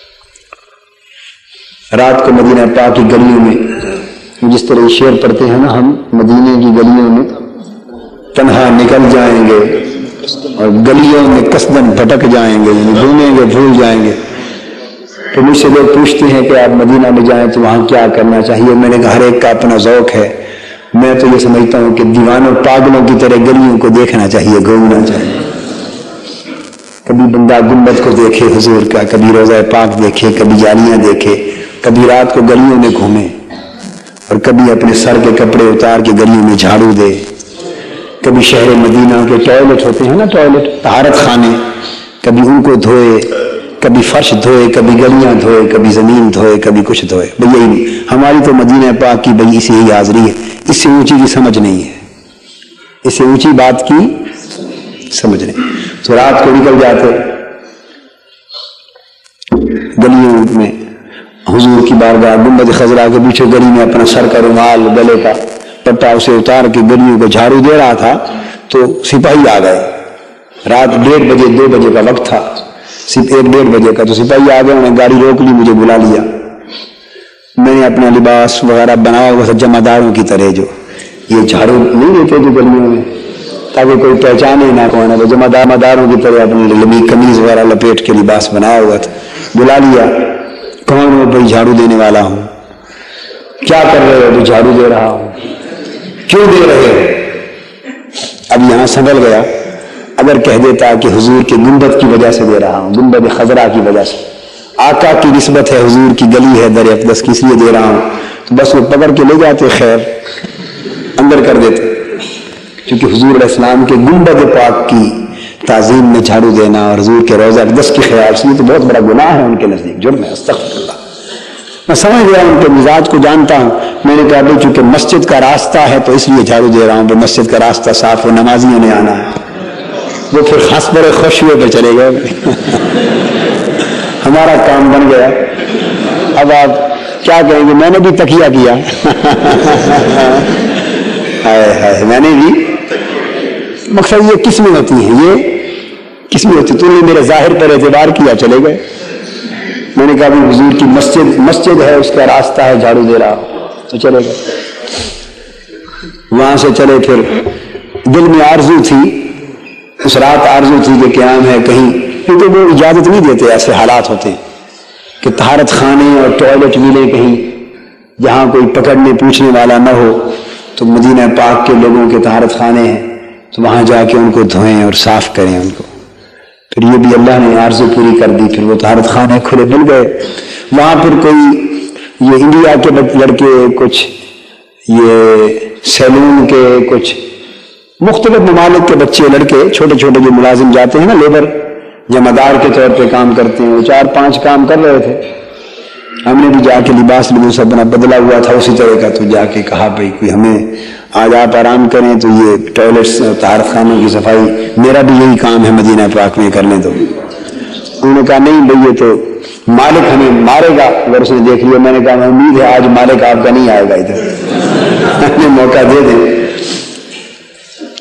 رات کو مدینہ پاک کی گلیوں میں جس طرح شعر پڑھتے ہیں نا ہم، مدینے کی گلیوں میں تنہا نکل جائیں گے اور گلیوں میں قصدن بھٹک جائیں گے، یعنی ڈھونڈیں گے بھول جائیں گے، تو مجھ سے لوگ پوچھتے ہیں کہ آپ مدینہ میں جائیں تو وہاں کیا کرنا چاہیے، میں نے کہا ہر ایک کا اپنا ذوق ہے، میں تو یہ سمجھتا ہوں کہ دیوانوں پاگلوں کی طرح گلیوں کو دیکھنا چاہیے، گھومنا چاہیے، کبھی بندہ گنبد کو دیکھے حضور کا، کبھی روضہ پاک دیکھے، کبھی جالیاں دیکھے، کبھی رات کو گلیوں میں گھومے، اور کبھی اپنے سر کے کپڑے اتار کے گلیوں میں جھاڑو دے، کبھی شہر مدینہ کے ٹوائلٹ ہوتے ہیں نا، ٹوائلٹ طہارت خانے، کبھی ان کو دھوئے، کبھی فرش دھوئے، کبھی گلیاں دھوئے، کبھی زمین دھوئے، کبھی کچھ دھوئے، بھئی یہی نہیں، ہماری تو مدینہ پاک کی بھئی اسی ہی حاضری ہے، اس سے اونچی کی سمجھ نہیں ہے، اس سے اونچی بات کی سمجھ نہیں، تو رات کو نکل جاتے گلیوں میں حضور کی بارگاہ، گنبد خضرا کے پیچھے گلی میں اپنا سر کا رومال گلے کا پٹا اسے اتار کے گلیوں کو جھاڑو دے رہا تھا، تو سپاہی آ گئے، رات 1:30 بجے 2 بجے کا وقت تھا، صرف 1-1:30 بجے کا، تو سپاہی آ گئے، انہوں نے گاڑی روک لی، مجھے بلا لیا، میں نے اپنا لباس وغیرہ بنایا ہوا تھا جمع داروں کی طرح، جو یہ جھاڑو نہیں دیتے جو گلیوں میں تاکہ کوئی پہچانے نہ کون ہے، وہ جمع داروں کی طرح اپنی لمبی قمیض وغیرہ لپیٹ کے لباس بنایا ہوا تھا، بلا لیا، کون ہو بھائی؟ جھاڑو دینے والا ہوں۔ کیا کر رہے ہو؟ تو جھاڑو دے رہا ہوں۔ کیوں دے رہے ہو؟ اب یہاں سنبھل گیا، اگر کہہ دیتا کہ حضور کے گنبد کی وجہ سے دے رہا ہوں، گنبد خضرا کی وجہ سے، آقا کی نسبت ہے، حضور کی گلی ہے در اقدس کی، اس لیے دے رہا ہوں، تو بس وہ پکڑ کے لے جاتے، خیر اندر کر دیتے، کیونکہ حضور علیہ السلام کے گنبد پاک کی تعظیم میں جھاڑو دینا اور حضور کے روضہ اقدس کے خیال سے تو بہت بڑا گناہ ہے، ان کے نزدیک جرم ہے، استغفر اللہ۔ میں سمجھ گیا، ان کے مزاج کو جانتا ہوں، میں نے کہا بھائی چونکہ مسجد کا راستہ ہے تو اس لیے جھاڑو دے رہا ہوں، کہ مسجد کا راستہ صاف ہو، نمازیوں نے آنا ہے، وہ پھر خاص بڑے خوش ہوئے پہ چلے گئے، ہمارا کام بن گیا۔ اب آپ کیا کہیں گے؟ میں نے بھی تقیہ کیا، ہائے ہائے، میں نے بھی، مقصد یہ قسمیں ہوتی ہیں، یہ قسمیں ہوتی، تو نے میرے ظاہر پر اعتبار کیا، چلے گئے۔ میں نے کہا بھی حضور کی مسجد ہے، اس کا راستہ ہے، جھاڑو دے رہا تو چلے گئے۔ وہاں سے چلے، پھر دل میں آرزو تھی، اس رات آرزو تھی کہ قیام ہے کہیں، کیونکہ وہ اجازت نہیں دیتے، ایسے حالات ہوتے ہیں کہ طہارت خانے اور ٹوائلٹ ملے کہیں جہاں کوئی پکڑنے پوچھنے والا نہ ہو، تو مدینہ پاک کے لوگوں کے طہارت خانے ہیں، تو وہاں جا کے ان کو دھوئیں اور صاف کریں ان کو۔ پھر یہ بھی اللہ نے آرزو پوری کر دی، پھر وہ طہارت خانے کھلے مل گئے۔ وہاں پھر کوئی یہ انڈیا کے لڑکے، کچھ یہ سیلون کے، کچھ مختلف ممالک کے بچے لڑکے چھوٹے چھوٹے جو ملازم جاتے ہیں نا، لیبر جمعدار کے طور پہ کام کرتے ہیں، وہ 4-5 کام کر رہے تھے۔ ہم نے بھی جا کے لباس اپنا بدلا ہوا تھا اسی طرح کا، تو جا کے کہا بھائی کوئی ہمیں آج آپ آرام کریں تو یہ ٹوائلٹس اور طہارت خانوں کی صفائی میرا بھی یہی کام ہے مدینہ پاک میں کرنے دو۔ انہوں نے کہا نہیں بھائی یہ تو مالک ہمیں مارے گا اگر اس نے دیکھ لیا۔ میں نے کہا امید ہے آج مالک آپ کا نہیں آئے گا ادھر، ہمیں موقع دے دیں۔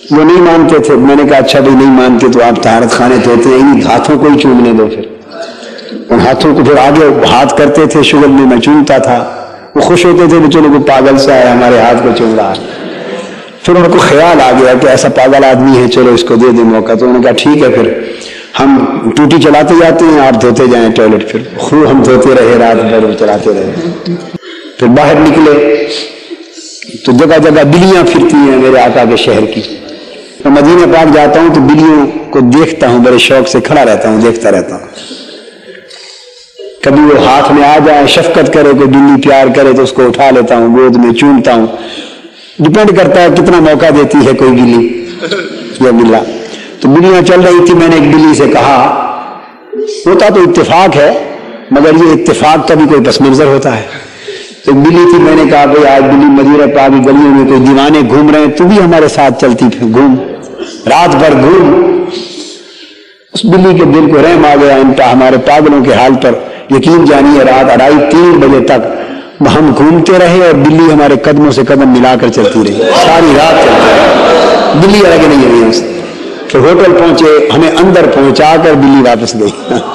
وہ نہیں مانتے تھے. میں نے کہا اچھا بھائی نہیں مانتے تو آپ طہارت خانے دھوتے ہیں, انہیں ہاتھوں کو ہی چومنے دو. پھر ان ہاتھوں کو پھر آگے ہاتھ کرتے تھے شغل میں چومتا تھا. وہ خوش ہوتے تھے کہ چلو کوئی پاگل سا ہے ہمارے ہاتھ کو چوم رہا ہے. پھر ان کو خیال آ گیا کہ ایسا پاگل آدمی ہے, چلو اس کو دے دیں موقع. تو انہوں نے کہا ٹھیک ہے, پھر ہم ٹوٹی چلاتے جاتے ہیں, آپ دھوتے جائیں ٹوائلٹ. پھر خوب ہم دھوتے رہے, رات بھر چلاتے رہے. پھر باہر نکلے تو جگہ جگہ بلیاں پھرتی ہیں میرے آقا کے شہر کی. میں مدینہ پاک جاتا ہوں تو بلیوں کو دیکھتا ہوں, بڑے شوق سے کھڑا رہتا ہوں, دیکھتا رہتا ہوں. کبھی وہ ہاتھ میں آ جائے, شفقت کرے, کوئی بلی پیار کرے تو اس کو اٹھا لیتا ہوں, گود میں چومتا ہوں. ڈپینڈ کرتا ہے کتنا موقع دیتی ہے کوئی بلی یا بلا. تو بلیاں چل رہی تھی, میں نے ایک بلی سے کہا, ہوتا تو اتفاق ہے مگر یہ اتفاق کا بھی کوئی پس منظر ہوتا ہے. تو بلی تھی, میں نے کہا بھائی آج بلی مدینہ پاک کی گلیوں میں کوئی دیوانے گھوم رہے ہیں, تو بھی ہمارے ساتھ چلتی پھر گھوم, رات بھر گھوم. اس بلی کے دل کو رحم آ گیا ہمارے پاگلوں کے حال پر. یقین جانیے رات 2:30-3 بجے تک ہم گھومتے رہے اور بلی ہمارے قدموں سے قدم ملا کر چلتی رہی, ساری رات چلتی رہی, بلی الگ نہیں رہی ہم سے. پھر ہوٹل پہنچے, ہمیں اندر پہنچا کر بلی واپس گئی.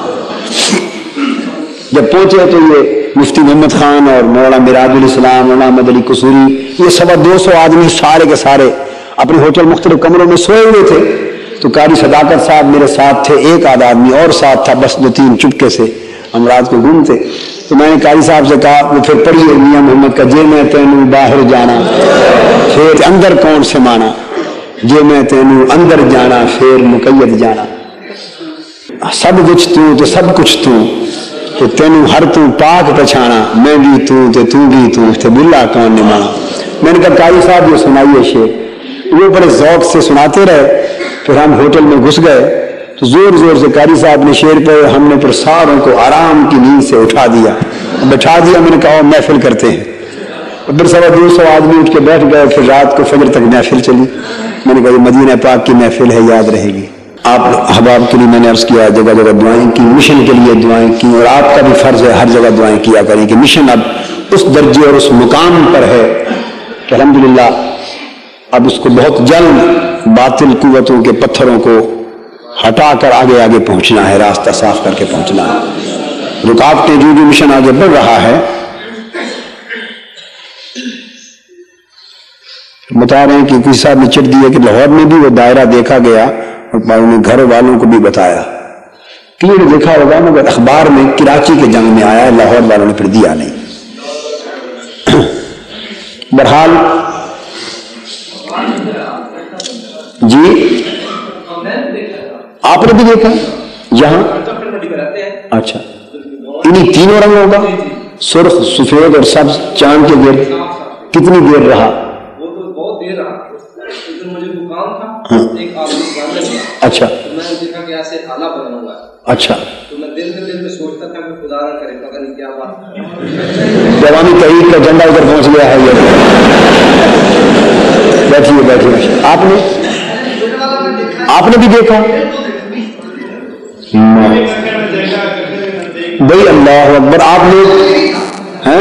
جب پہنچے تو یہ مفتی محمد خان اور مولانا منہاج-ul-Islam, مولانا احمد علی قصوری, یہ 250 آدمی سارے کے سارے اپنے ہوٹل مختلف کمروں میں سوئے ہوئے تھے. تو قاری صداقت صاحب میرے ساتھ تھے, ایک آدھ آدمی اور ساتھ تھا, بس 2-3 چپکے سے ہم رات کو گھومتے. تو میں نے قاری صاحب سے کہا, وہ پھر پڑھیے میاں محمد کا, جے میں تینوں باہر جانا پھر اندر کون سے مانا, جے میں تینوں اندر جانا پھر مقید جانا. سب کچھ تو سب کچھ تو تینوں ہر تو پاک پچھانا, میں بھی تو بھی تو بلا کون نے مانا. میں نے کہا قاری صاحب یہ سنائیے شعر. وہ بڑے ذوق سے سناتے رہے. پھر ہم ہوٹل میں گھس گئے تو زور زور سے قاری صاحب نے شعر پڑھے. ہم نے پھر ساروں کو آرام کی نیند سے اٹھا دیا, بٹھا دیا. میں نے کہا محفل کرتے ہیں. اور پھر 250 آدمی اٹھ کے بیٹھ گئے. پھر رات کو فجر تک محفل چلی. میں نے کہا یہ مدینہ پاک کی محفل ہے, یاد رہے گی. آپ احباب کے لیے میں نے عرض کیا, جگہ جگہ دعائیں کی, مشن کے لیے دعائیں کی, اور آپ کا بھی فرض ہے ہر جگہ دعائیں کیا کریں کہ مشن اب اس درجے اور اس مقام پر ہے کہ الحمدللہ اب اس کو بہت جلد باطل قوتوں کے پتھروں کو ہٹا کر آگے آگے پہنچنا ہے, راستہ صاف کر کے پہنچنا ہے. رکاوٹیں جو مشن آگے بڑھ رہا ہے. بتا رہے ہیں کہ کسی صاحب نے چٹ دیا کہ لاہور میں بھی وہ دائرہ دیکھا گیا, اور گھر والوں کو بھی بتایا کہ یہ دیکھا ہوگا, مگر اخبار میں کراچی کے جنگ میں آیا, لاہور والوں نے پھر دیا نہیں. بہرحال جی آپ نے بھی دیکھا یہاں, اچھا انہیں تینوں رنگوں کا, سرخ, سفید اور سبز, چاند کے گرد کتنی دیر رہا؟ اچھا اچھا. جوانی تحریک کا جھنڈا ادھر پہنچ گیا ہے. یہ بیٹھیے بیٹھیے. آپ نے بھی دیکھا بھائی, اللہ اکبر. آپ لوگ ہیں,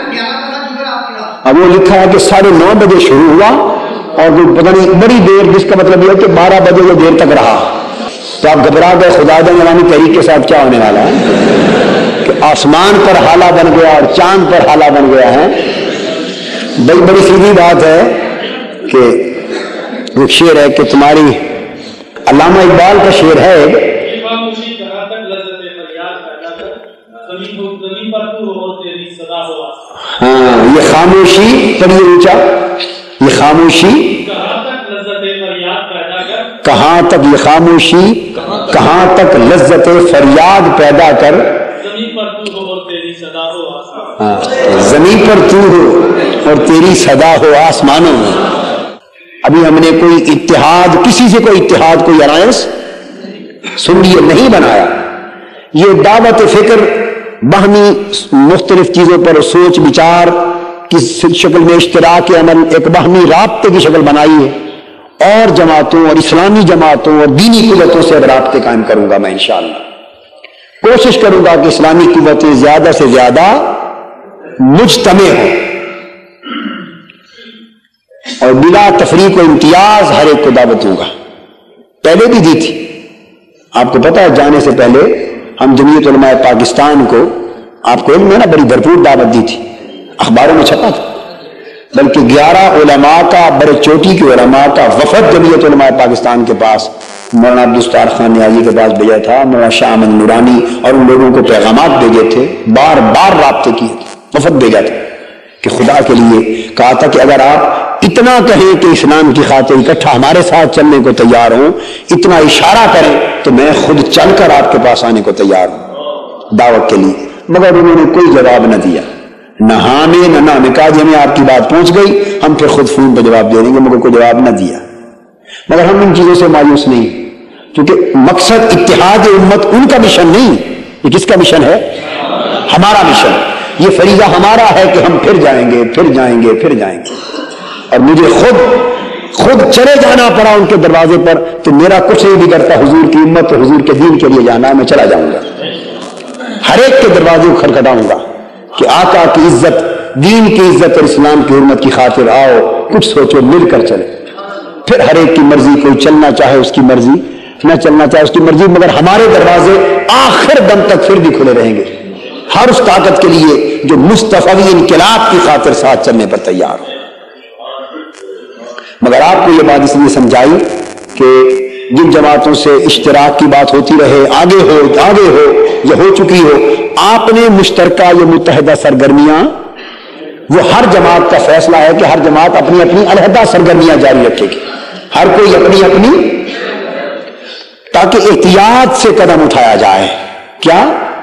اب وہ لکھا ہے کہ 9:30 بجے شروع ہوا اور پتہ نہیں بڑی دیر, جس کا مطلب یہ ہے کہ 12 بجے وہ دیر تک رہا. تو آپ گھبرا گئے, خدا جوانی تحریک کے ساتھ کیا ہونے والا ہے کہ آسمان پر حالہ بن گیا اور چاند پر حالہ بن گیا ہے. بڑی سیدھی بات ہے کہ ایک شعر ہے کہ تمہاری, علامہ اقبال کا شعر ہے, ہاں یہ خاموشی پڑھیے اونچا, یہ خاموشی کہاں تک, یہ خاموشی کہاں تک لذت فریاد پیدا کر, زمین پر تو ہو اور تیری صدا ہو آسمانوں میں. ابھی ہم نے کوئی اتحاد, کسی سے کوئی اتحاد, کوئی الائنس سنیے نہیں بنایا. یہ دعوت فکر باہمی مختلف چیزوں پر سوچ بچار کی شکل میں اشتراک عمل ایک باہمی رابطے کی شکل بنائی ہے, اور جماعتوں اور اسلامی جماعتوں اور دینی قوتوں سے رابطے قائم کروں گا. میں انشاءاللہ کوشش کروں گا کہ اسلامی قوتیں زیادہ سے زیادہ مجتمع ہوں. اور بلا تفریق و امتیاز ہر ایک کو دعوت دوں گا. پہلے بھی دی تھی. آپ کو پتا ہے جانے سے پہلے ہم جمعیت علماء پاکستان کو، آپ کو علم ہے نا، بڑی بھرپور دعوت دی تھی، اخباروں میں چھپا تھا. بلکہ 11 علماء کا، بڑے چوٹی کے علماء کا وفد جمعیت علماء پاکستان کے پاس مولانا عبدالستار خان نیازی کے پاس بھیجا تھا، مولانا شاہ احمد نورانی اور ان لوگوں کو پیغامات بھیجے تھے، بار بار رابطے کیے تھے، وفد بھیجا تھا کہ خدا کے لیے کہا تھا کہ اگر آپ اتنا کہیں کہ اسلام کی خاطر اکٹھا ہمارے ساتھ چلنے کو تیار ہوں، اتنا اشارہ کریں تو میں خود چل کر آپ کے پاس آنے کو تیار ہوں دعوت کے لیے. مگر انہوں نے کوئی جواب نہ دیا، نہ ہاں میں نہ نہ. کہا جی ہمیں آپ کی بات پہنچ گئی، ہم پھر خود فون پہ جواب دے دیں گے، مگر کوئی جواب نہ دیا. مگر ہم ان چیزوں سے مایوس نہیں، کیونکہ مقصد اتحاد امت ان کا مشن نہیں، یہ کس کا مشن ہے؟ ہمارا مشن. یہ فریضہ ہمارا ہے کہ ہم پھر جائیں گے، پھر جائیں گے، پھر جائیں گے. اور مجھے خود چلے جانا پڑا ان کے دروازے پر تو میرا کچھ نہیں بگڑتا. حضور کی امت اور حضور کے دین کے لیے جانا ہے، میں چلا جاؤں گا. ہر ایک کے دروازے کو کھٹکھٹاؤں گا کہ آقا کی عزت، دین کی عزت اور اسلام کی حرمت کی خاطر آؤ، کچھ سوچو، مل کر چلے. پھر ہر ایک کی مرضی، کوئی چلنا چاہے اس کی مرضی، نہ چلنا چاہے اس کی مرضی، مگر ہمارے دروازے آخر دم تک پھر بھی کھلے رہیں گے ہر اس طاقت کے لیے جو مصطفی انقلاب کی خاطر ساتھ چلنے پر تیار ہو. مگر آپ کو یہ بات اس لیے سمجھائی کہ جن جماعتوں سے اشتراک کی بات ہوتی رہے، آگے ہو یا ہو چکی ہو، آپ نے مشترکہ یا متحدہ سرگرمیاں، وہ ہر جماعت کا فیصلہ ہے کہ ہر جماعت اپنی اپنی علیحدہ سرگرمیاں جاری رکھے گی، ہر کوئی اپنی اپنی، تاکہ احتیاط سے قدم اٹھایا جائے. کیا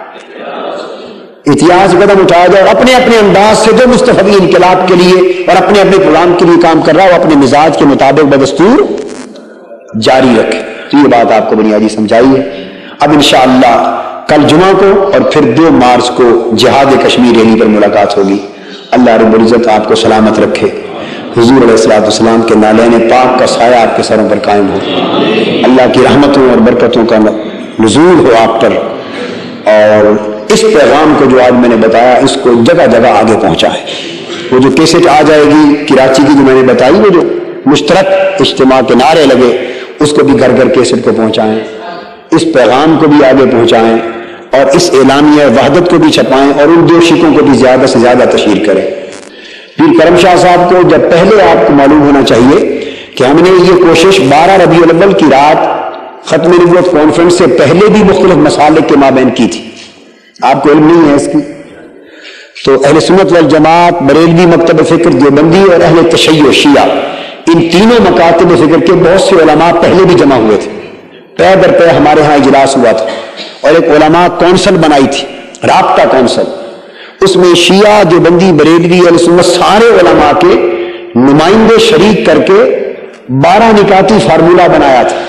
احتیاط سے قدم اٹھایا جائے اور اپنے اپنے انداز سے جو مستفیض انقلاب کے لیے اور اپنے اپنے پروگرام کے لیے کام کر رہا ہو اپنے مزاج کے مطابق بدستور جاری رکھے. تو یہ بات آپ کو بنیادی سمجھائی ہے. اب انشاءاللہ کل جمعہ کو اور پھر 2 مارچ کو جہاد کشمیر ریلی پر ملاقات ہوگی. اللہ رب العزت آپ کو سلامت رکھے. حضور علیہ السلام کے نالین پاک کا سایہ آپ کے سروں پر قائم ہو. اللہ کی رحمتوں اور برکتوں کا نزول ہو آپ پر. اور اس پیغام کو جو آج میں نے بتایا اس کو جگہ جگہ آگے پہنچائے. وہ جو کیسٹ آ جائے گی کراچی کی جو میں نے بتائی، وہ جو مشترک اجتماع کے نعرے لگے، اس کو بھی گھر گھر کیسٹ کو پہنچائیں، اس پیغام کو بھی آگے پہنچائیں اور اس اعلامیہ وحدت کو بھی چھپائیں اور ان 2 شکوں کو بھی زیادہ سے زیادہ تشہیر کریں. پیر کرم شاہ صاحب کو جب پہلے آپ کو معلوم ہونا چاہیے کہ ہم نے یہ کوشش 12 ربیع الاول کی رات ختم نبوت کانفرنس سے پہلے بھی مختلف مسالک کے مابین کی تھی. آپ کو علم نہیں ہے اس کی؟ تو اہل سنت والجماعت، بریلوی مکتب فکر دیوبندی اور اہل تشیع شیعہ، ان تینوں مکاتب فکر کے بہت سے علماء پہلے بھی جمع ہوئے تھے. پے در پے ہمارے ہاں اجلاس ہوا تھا اور ایک علماء کونسل بنائی تھی، رابطہ کونسل. اس میں شیعہ، دیوبندی، بریلوی، اہل سنت سارے علماء کے نمائندے شریک کر کے 12 نکاتی فارمولہ بنایا تھا.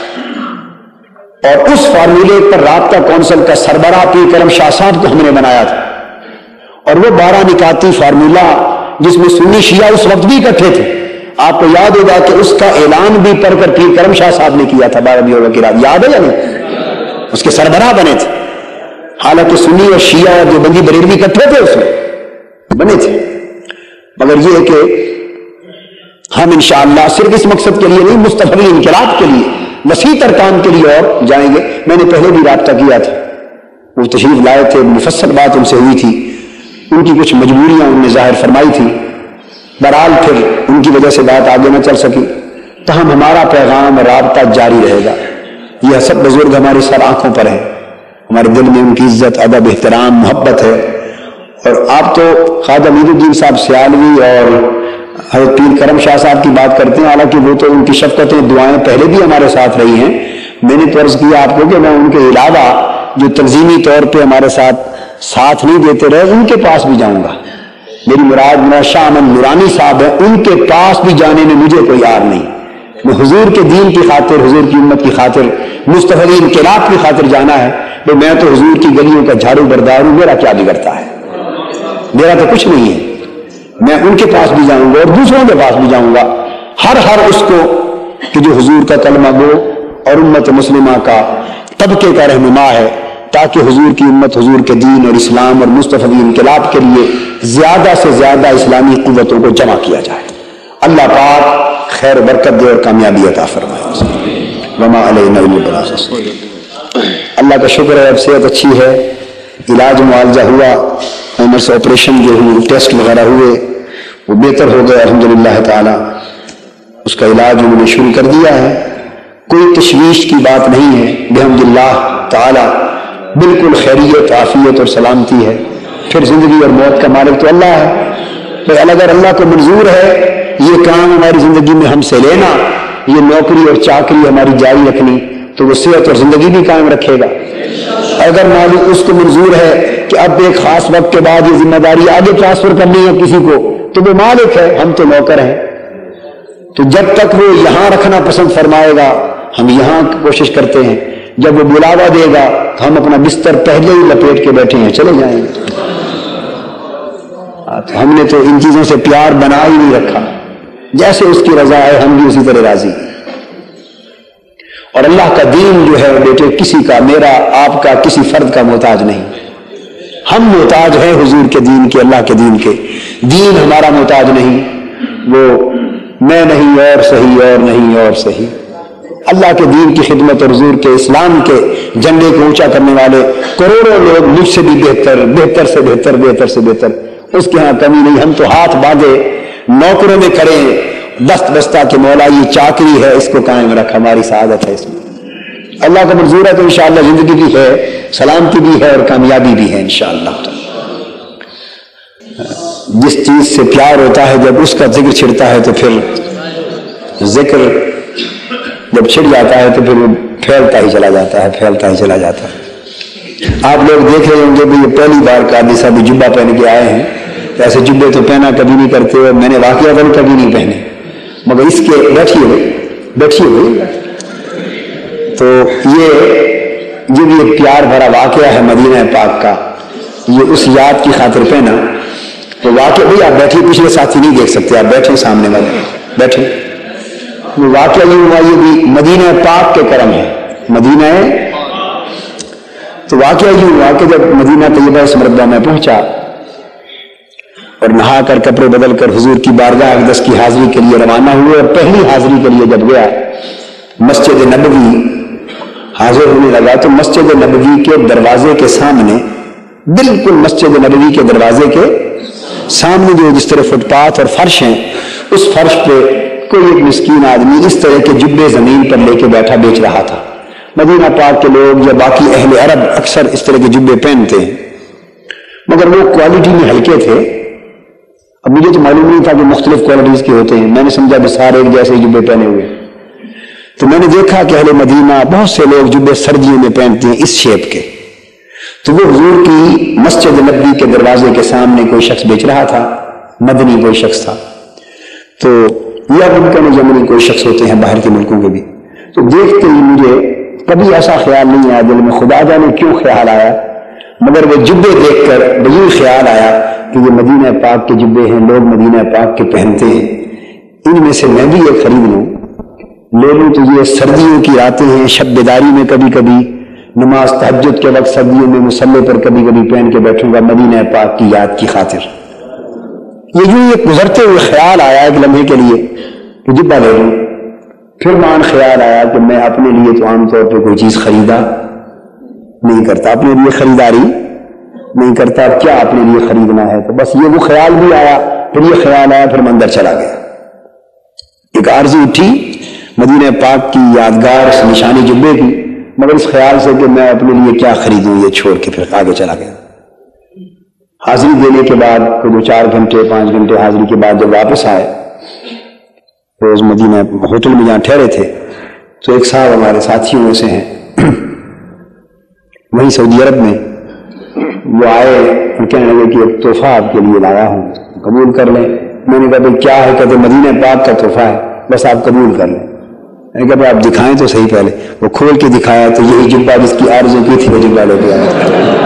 اور اس فارمولے پر رابطہ کونسل کا سربراہ پیر کرم شاہ صاحب کو ہم نے بنایا تھا. اور وہ 12 نکاتی فارمولہ جس میں سنی شیعہ اس وقت بھی اکٹھے تھے، آپ کو یاد ہوگا کہ اس کا اعلان بھی پڑھ کر پیر کرم شاہ صاحب نے کیا تھا 12 ربیع الاول کی رات. یاد ہے یا نہیں؟ اس کے سربراہ بنے تھے. حالانکہ سنی اور شیعہ اور دیوبندی بریلوی اکٹھے تھے، اس میں بنے تھے. مگر یہ ہے کہ ہم انشاءاللہ صرف اس مقصد کے لیے نہیں، مستقبلی انقلاب کے لیے، وسیع تر کام کے لیے اور جائیں گے. میں نے پہلے بھی رابطہ کیا تھا، وہ تشریف لائے تھے، مفصل بات ان سے ہوئی تھی، ان کی کچھ مجبوریاں انہوں نے ظاہر فرمائی تھی. بہرحال پھر ان کی وجہ سے بات آگے نہ چل سکی. تاہم ہمارا پیغام رابطہ جاری رہے گا. یہ سب بزرگ ہماری سر آنکھوں پر ہیں، ہمارے دل میں ان کی عزت، ادب، احترام، محبت ہے. اور آپ تو خواجہ امید الدین صاحب سیالوی اور حضرت پیر کرم شاہ صاحب کی بات کرتے ہیں، حالانکہ وہ تو ان کی شفقتیں، دعائیں پہلے بھی ہمارے ساتھ رہی ہیں. میں نے تو عرض کیا آپ کو کہ میں ان کے علاوہ جو تنظیمی طور پہ ہمارے ساتھ نہیں دیتے رہے، ان کے پاس بھی جاؤں گا. میری مراد میرا شاہ احمد نورانی صاحب ہے، ان کے پاس بھی جانے میں مجھے کوئی آر نہیں. میں حضور کے دین کی خاطر، حضور کی امت کی خاطر، مستقبلی انقلاب کی خاطر جانا ہے. تو میں تو حضور کی گلیوں کا جھاڑو بردار ہوں، میرا کیا بگڑتا ہے؟ میرا تو کچھ نہیں ہے. میں ان کے پاس بھی جاؤں گا اور دوسروں کے پاس بھی جاؤں گا، ہر اس کو کہ جو حضور کا کلمہ گو اور امت مسلمہ کا طبقے کا رہنما ہے، تاکہ حضور کی امت، حضور کے دین اور اسلام اور مستقبلی انقلاب کے لیے زیادہ سے زیادہ اسلامی قوتوں کو جمع کیا جائے. اللہ پاک خیر و برکت دے اور کامیابی عطا فرمائے. وما علینا الا البلاغ. اللہ کا شکر ہے اب صحت اچھی ہے، علاج معالجہ ہوا، عمر سے آپریشن جو ہوئے، ٹیسٹ وغیرہ ہوئے، وہ بہتر ہو گئے الحمدللہ تعالی. اس کا علاج انہوں نے شروع کر دیا ہے، کوئی تشویش کی بات نہیں ہے بحمدللہ تعالی، بالکل خیریت عافیت اور سلامتی ہے. پھر زندگی اور موت کا مالک تو اللہ ہے. اگر اللہ کو منظور ہے یہ کام ہماری زندگی میں ہم سے لینا، یہ نوکری اور چاکری ہماری جاری رکھنی، تو وہ صحت اور زندگی بھی قائم رکھے گا. اگر مالک اس کو منظور ہے کہ اب ایک خاص وقت کے بعد یہ ذمہ داری آگے ٹرانسفر کرنی ہے کسی کو، تو وہ مالک ہے، ہم تو نوکر ہیں. تو جب تک وہ یہاں رکھنا پسند فرمائے گا ہم یہاں کوشش کرتے ہیں، جب وہ بلاوا دے گا تو ہم اپنا بستر پہلے ہی لپیٹ کے بیٹھے ہیں، چلے جائیں گے. تو ہم نے تو ان چیزوں سے پیار بنا ہی نہیں رکھا، جیسے اس کی رضا ہے ہم بھی اسی طرح راضی. اور اللہ کا دین جو ہے بیٹے کسی کا، میرا آپ کا، کسی فرد کا محتاج نہیں. ہم محتاج ہیں حضور کے دین کے، اللہ کے دین کے. دین ہمارا محتاج نہیں، وہ میں نہیں اور صحیح اور نہیں اور صحیح. اللہ کے دین کی خدمت اور حضور کے اسلام کے جھنڈے کو اونچا کرنے والے کروڑوں لوگ مجھ سے بھی بہتر، بہتر سے بہتر، بہتر سے بہتر. اس کے ہاں کمی نہیں. ہم تو ہاتھ باندھے نوکروں میں کریں دست بستہ کہ مولا یہ چاکری ہے اس کو قائم رکھ، ہماری سعادت ہے اس میں. اللہ کا منظور ہے تو انشاءاللہ زندگی بھی ہے، سلامتی بھی ہے اور کامیابی بھی ہے انشاءاللہ. جس چیز سے پیار ہوتا ہے جب اس کا ذکر چھڑتا ہے تو پھر ذکر جب چھڑ جاتا ہے تو پھر وہ پھیلتا ہی چلا جاتا ہے، پھیلتا ہی چلا جاتا ہے. آپ لوگ دیکھ رہے ہوں گے بھی یہ پہلی بار قاضی صاحب جبہ پہن کے آئے ہیں. ایسے جبے تو پہنا کبھی نہیں کرتے، اور میں نے واقعہ کبھی نہیں پہنے، مگر اس کے بیٹھیے ہوئے تو یہ بھی ایک پیار بھرا واقعہ ہے مدینہ پاک کا. یہ اس یاد کی خاطر پہنا. تو واقعہ بھی آپ بیٹھے، پچھلے ساتھی نہیں دیکھ سکتے، آپ بیٹھے سامنے والے بیٹھے. وہ واقعہ یہ ہوا، یہ بھی مدینہ پاک کے کرم ہے. مدینہ تو واقعہ یہ ہوا کہ جب مدینہ طیبہ مربع میں پہنچا اور نہا کر کپڑے بدل کر حضور کی بارگاہ اقدس کی حاضری کے لیے روانہ ہوئے، اور پہلی حاضری کے لیے جب گیا مسجد نبوی حاضر ہونے لگا، تو مسجد نبوی کے دروازے کے سامنے، بالکل مسجد نبوی کے دروازے کے سامنے جو جس طرح فٹ پاتھ اور فرش ہیں، اس فرش پہ کوئی ایک مسکین آدمی اس طرح کے جبے زمین پر لے کے بیٹھا بیچ رہا تھا. مدینہ پاک کے لوگ یا باقی اہل عرب اکثر اس طرح کے جبے پہنتے ہیں، مگر وہ کوالٹی میں ہلکے تھے. اب مجھے تو معلوم نہیں تھا کہ مختلف کوالٹیز کے ہوتے ہیں، میں نے سمجھا کہ سارے ایک جیسے جبے پہنے ہوئے. تو میں نے دیکھا کہ اہل مدینہ بہت سے لوگ جبے سردیوں میں پہنتے ہیں اس شیپ کے. تو وہ حضور کی مسجد نبوی کے دروازے کے سامنے کوئی شخص بیچ رہا تھا، مدنی کوئی شخص تھا. تو یا ملکوں میں جمنی کوئی شخص ہوتے ہیں باہر کے ملکوں کے بھی. تو دیکھتے ہی مجھے کبھی ایسا خیال نہیں آیا دل میں، خدا جانے کیوں خیال آیا، مگر وہ جبے دیکھ کر بجو خیال آیا کہ یہ مدینہ پاک کے جبے ہیں، لوگ مدینہ پاک کے پہنتے ہیں، ان میں سے میں بھی ایک خرید لوں. لوگوں تو یہ سردیوں کی راتیں ہیں، شب بیداری میں کبھی کبھی نماز تہجد کے وقت سردیوں میں مصلی پر کبھی کبھی پہن کے بیٹھوں گا مدینہ پاک کی یاد کی خاطر. یہ جو ایک گزرتے ہوئے خیال آیا ایک لمحے کے لیے کہ جبہ لے لوں. پھر مان خیال آیا کہ میں اپنے لیے تو عام طور پہ کوئی چیز خریدا نہیں کرتا، اپنے لیے خریداری نہیں کرتا، کیا اپنے لیے خریدنا ہے. تو بس یہ وہ خیال بھی آیا، پھر یہ خیال آیا، پھر میں اندر چلا گیا. ایک عارضی اٹھی مدینہ پاک کی یادگار اس نشانی جبے کی، مگر اس خیال سے کہ میں اپنے لیے کیا خریدوں یہ چھوڑ کے پھر آگے چلا گیا. حاضری دینے کے بعد کوئی 4 گھنٹے 5 گھنٹے حاضری کے بعد جب واپس آئے روز مدینہ ہوٹل میں جہاں ٹھہرے تھے، تو ایک صاحب ہمارے ساتھیوں میں سے ہیں وہیں سعودی عرب میں، وہ آئے اور کہنے لگے کہ ایک تحفہ آپ کے لیے لایا ہوں، قبول کر لیں. میں نے کہا بھائی کیا ہے؟ کہتے مدینہ پاک کا تحفہ ہے، بس آپ قبول کر لیں. میں نے کہا آپ دکھائیں تو صحیح. پہلے وہ کھول کے دکھایا تو یہی جبہ جس کی آرزو کی تھی وہ جبہ لے کے آیا.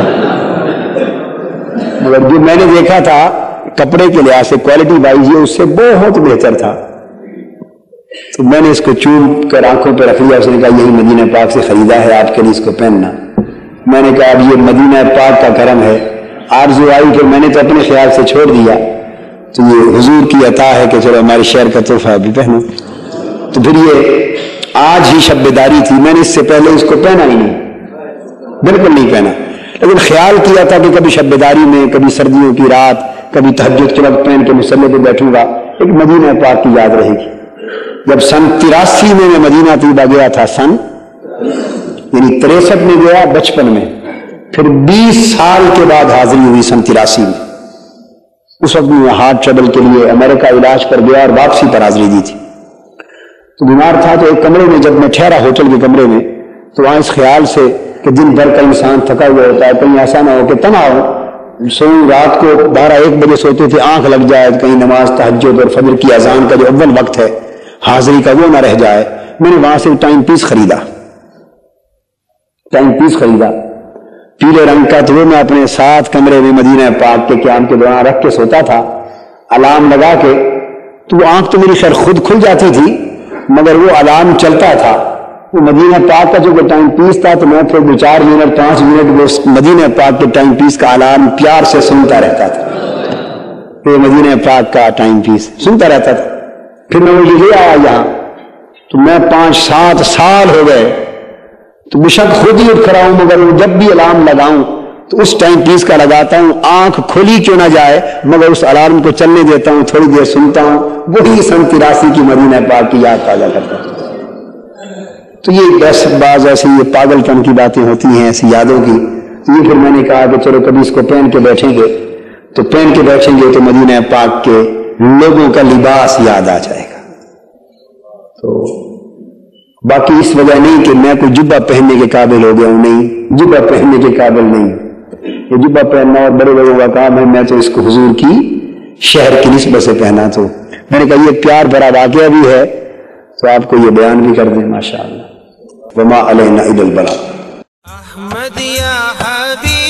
مگر جو میں نے دیکھا تھا کپڑے کے لحاظ سے کوالٹی وائز یہ اس سے بہت بہتر تھا. تو میں نے اس کو چوم کر آنکھوں پہ رکھ لیا. اس نے کہا یہی مدینہ پاک سے خریدا ہے آپ کے لیے، اس کو پہننا. میں نے کہا اب یہ مدینہ پاک کا کرم ہے. آرزو آئی پھر میں نے تو اپنے خیال سے چھوڑ دیا. تو یہ حضور کی عطا ہے کہ چلو ہمارے شہر کا تحفہ بھی پہنو. تو پھر یہ آج ہی شب بیداری تھی، میں نے اس سے پہلے اس کو پہنا ہی نہیں، بالکل نہیں پہنا، لیکن خیال کیا تھا کہ کبھی شب بیداری میں، کبھی سردیوں کی رات، کبھی تہجد کے وقت پہن کے مصلی پہ بیٹھوں گا، ایک مدینہ پاک کی یاد رہے گی۔ جب سن 83 میں مدینہ طیبہ گیا تھا، سن یعنی 63 میں گیا، 55 میں، پھر 20 سال کے بعد حاضری ہوئی سن 83 میں۔ اس وقت میں ہارٹ ٹربل کے لیے امریکہ علاج پر گیا اور واپسی پر حاضری دی تھی۔ تو بیمار تھا تو ایک کمرے میں جب میں ٹھہرا ہوٹل کے کمرے میں، تو وہاں اس خیال سے کہ دن بھر کا انسان تھکا ہوا ہوتا ہے، کہیں ایسا نہ ہو کہ تنہا ہو، سوئی رات کو 12-1 بجے سوتے تھے، آنکھ لگ جائے، کہیں نماز تہجد اور فجر کی اذان کا جو اول وقت ہے حاضری کا وہ نہ رہ جائے۔ میں نے وہاں سے ٹائم پیس خریدا، پیلے رنگ کا، تو وہ میں اپنے ساتھ کمرے میں مدینہ پاک کے قیام کے دوران رکھ کے سوتا تھا، الارم لگا کے۔ تو وہ آنکھ تو میری خیر خود کھل جاتی تھی، مگر وہ الارم چلتا تھا، وہ مدینہ پاک کا جو ٹائم پیس تھا، تو میں پھر 2-4 منٹ 5 منٹ وہ مدینہ پاک کے ٹائم پیس کا الارم پیار سے سنتا رہتا تھا، پھر مدینہ پاک کا ٹائم پیس سنتا رہتا تھا۔ پھر میں وہ لے آیا یہاں، تو میں 5-7 سال ہو گئے، تو بے شک خود ہی اٹھ کھڑا ہوں، مگر جب بھی الارم لگاؤں تو اس ٹائم پیس کا لگاتا ہوں، آنکھ کھلی کیوں نہ جائے مگر اس الارم کو چلنے دیتا ہوں، تھوڑی دیر سنتا ہوں، وہی سن 83 کی مدینہ پاک کی یاد تازہ کرتا ہوں۔ تو یہ بس بعض ایسی یہ پاگل پن کی باتیں ہوتی ہیں ایسی یادوں کی۔ یہ پھر میں نے کہا کہ چلو کبھی اس کو پہن کے بیٹھیں گے، تو پہن کے بیٹھیں گے تو مدینہ پاک کے لوگوں کا لباس یاد آ جائے گا۔ تو باقی اس وجہ نہیں کہ میں کوئی جبہ پہننے کے قابل ہو گیا ہوں، نہیں، جبہ پہننے کے قابل نہیں، یہ جبہ پہننا اور بڑے لوگوں کا کام ہے، میں تو اس کو حضور کی شہر کی نسبت سے پہنا۔ تو میں نے کہا یہ پیار بھرا واقعہ بھی ہے تو آپ کو یہ بیان بھی کر دیں، ماشاءاللہ۔ وما علینا الا البلاغ۔ احمد یا حبیب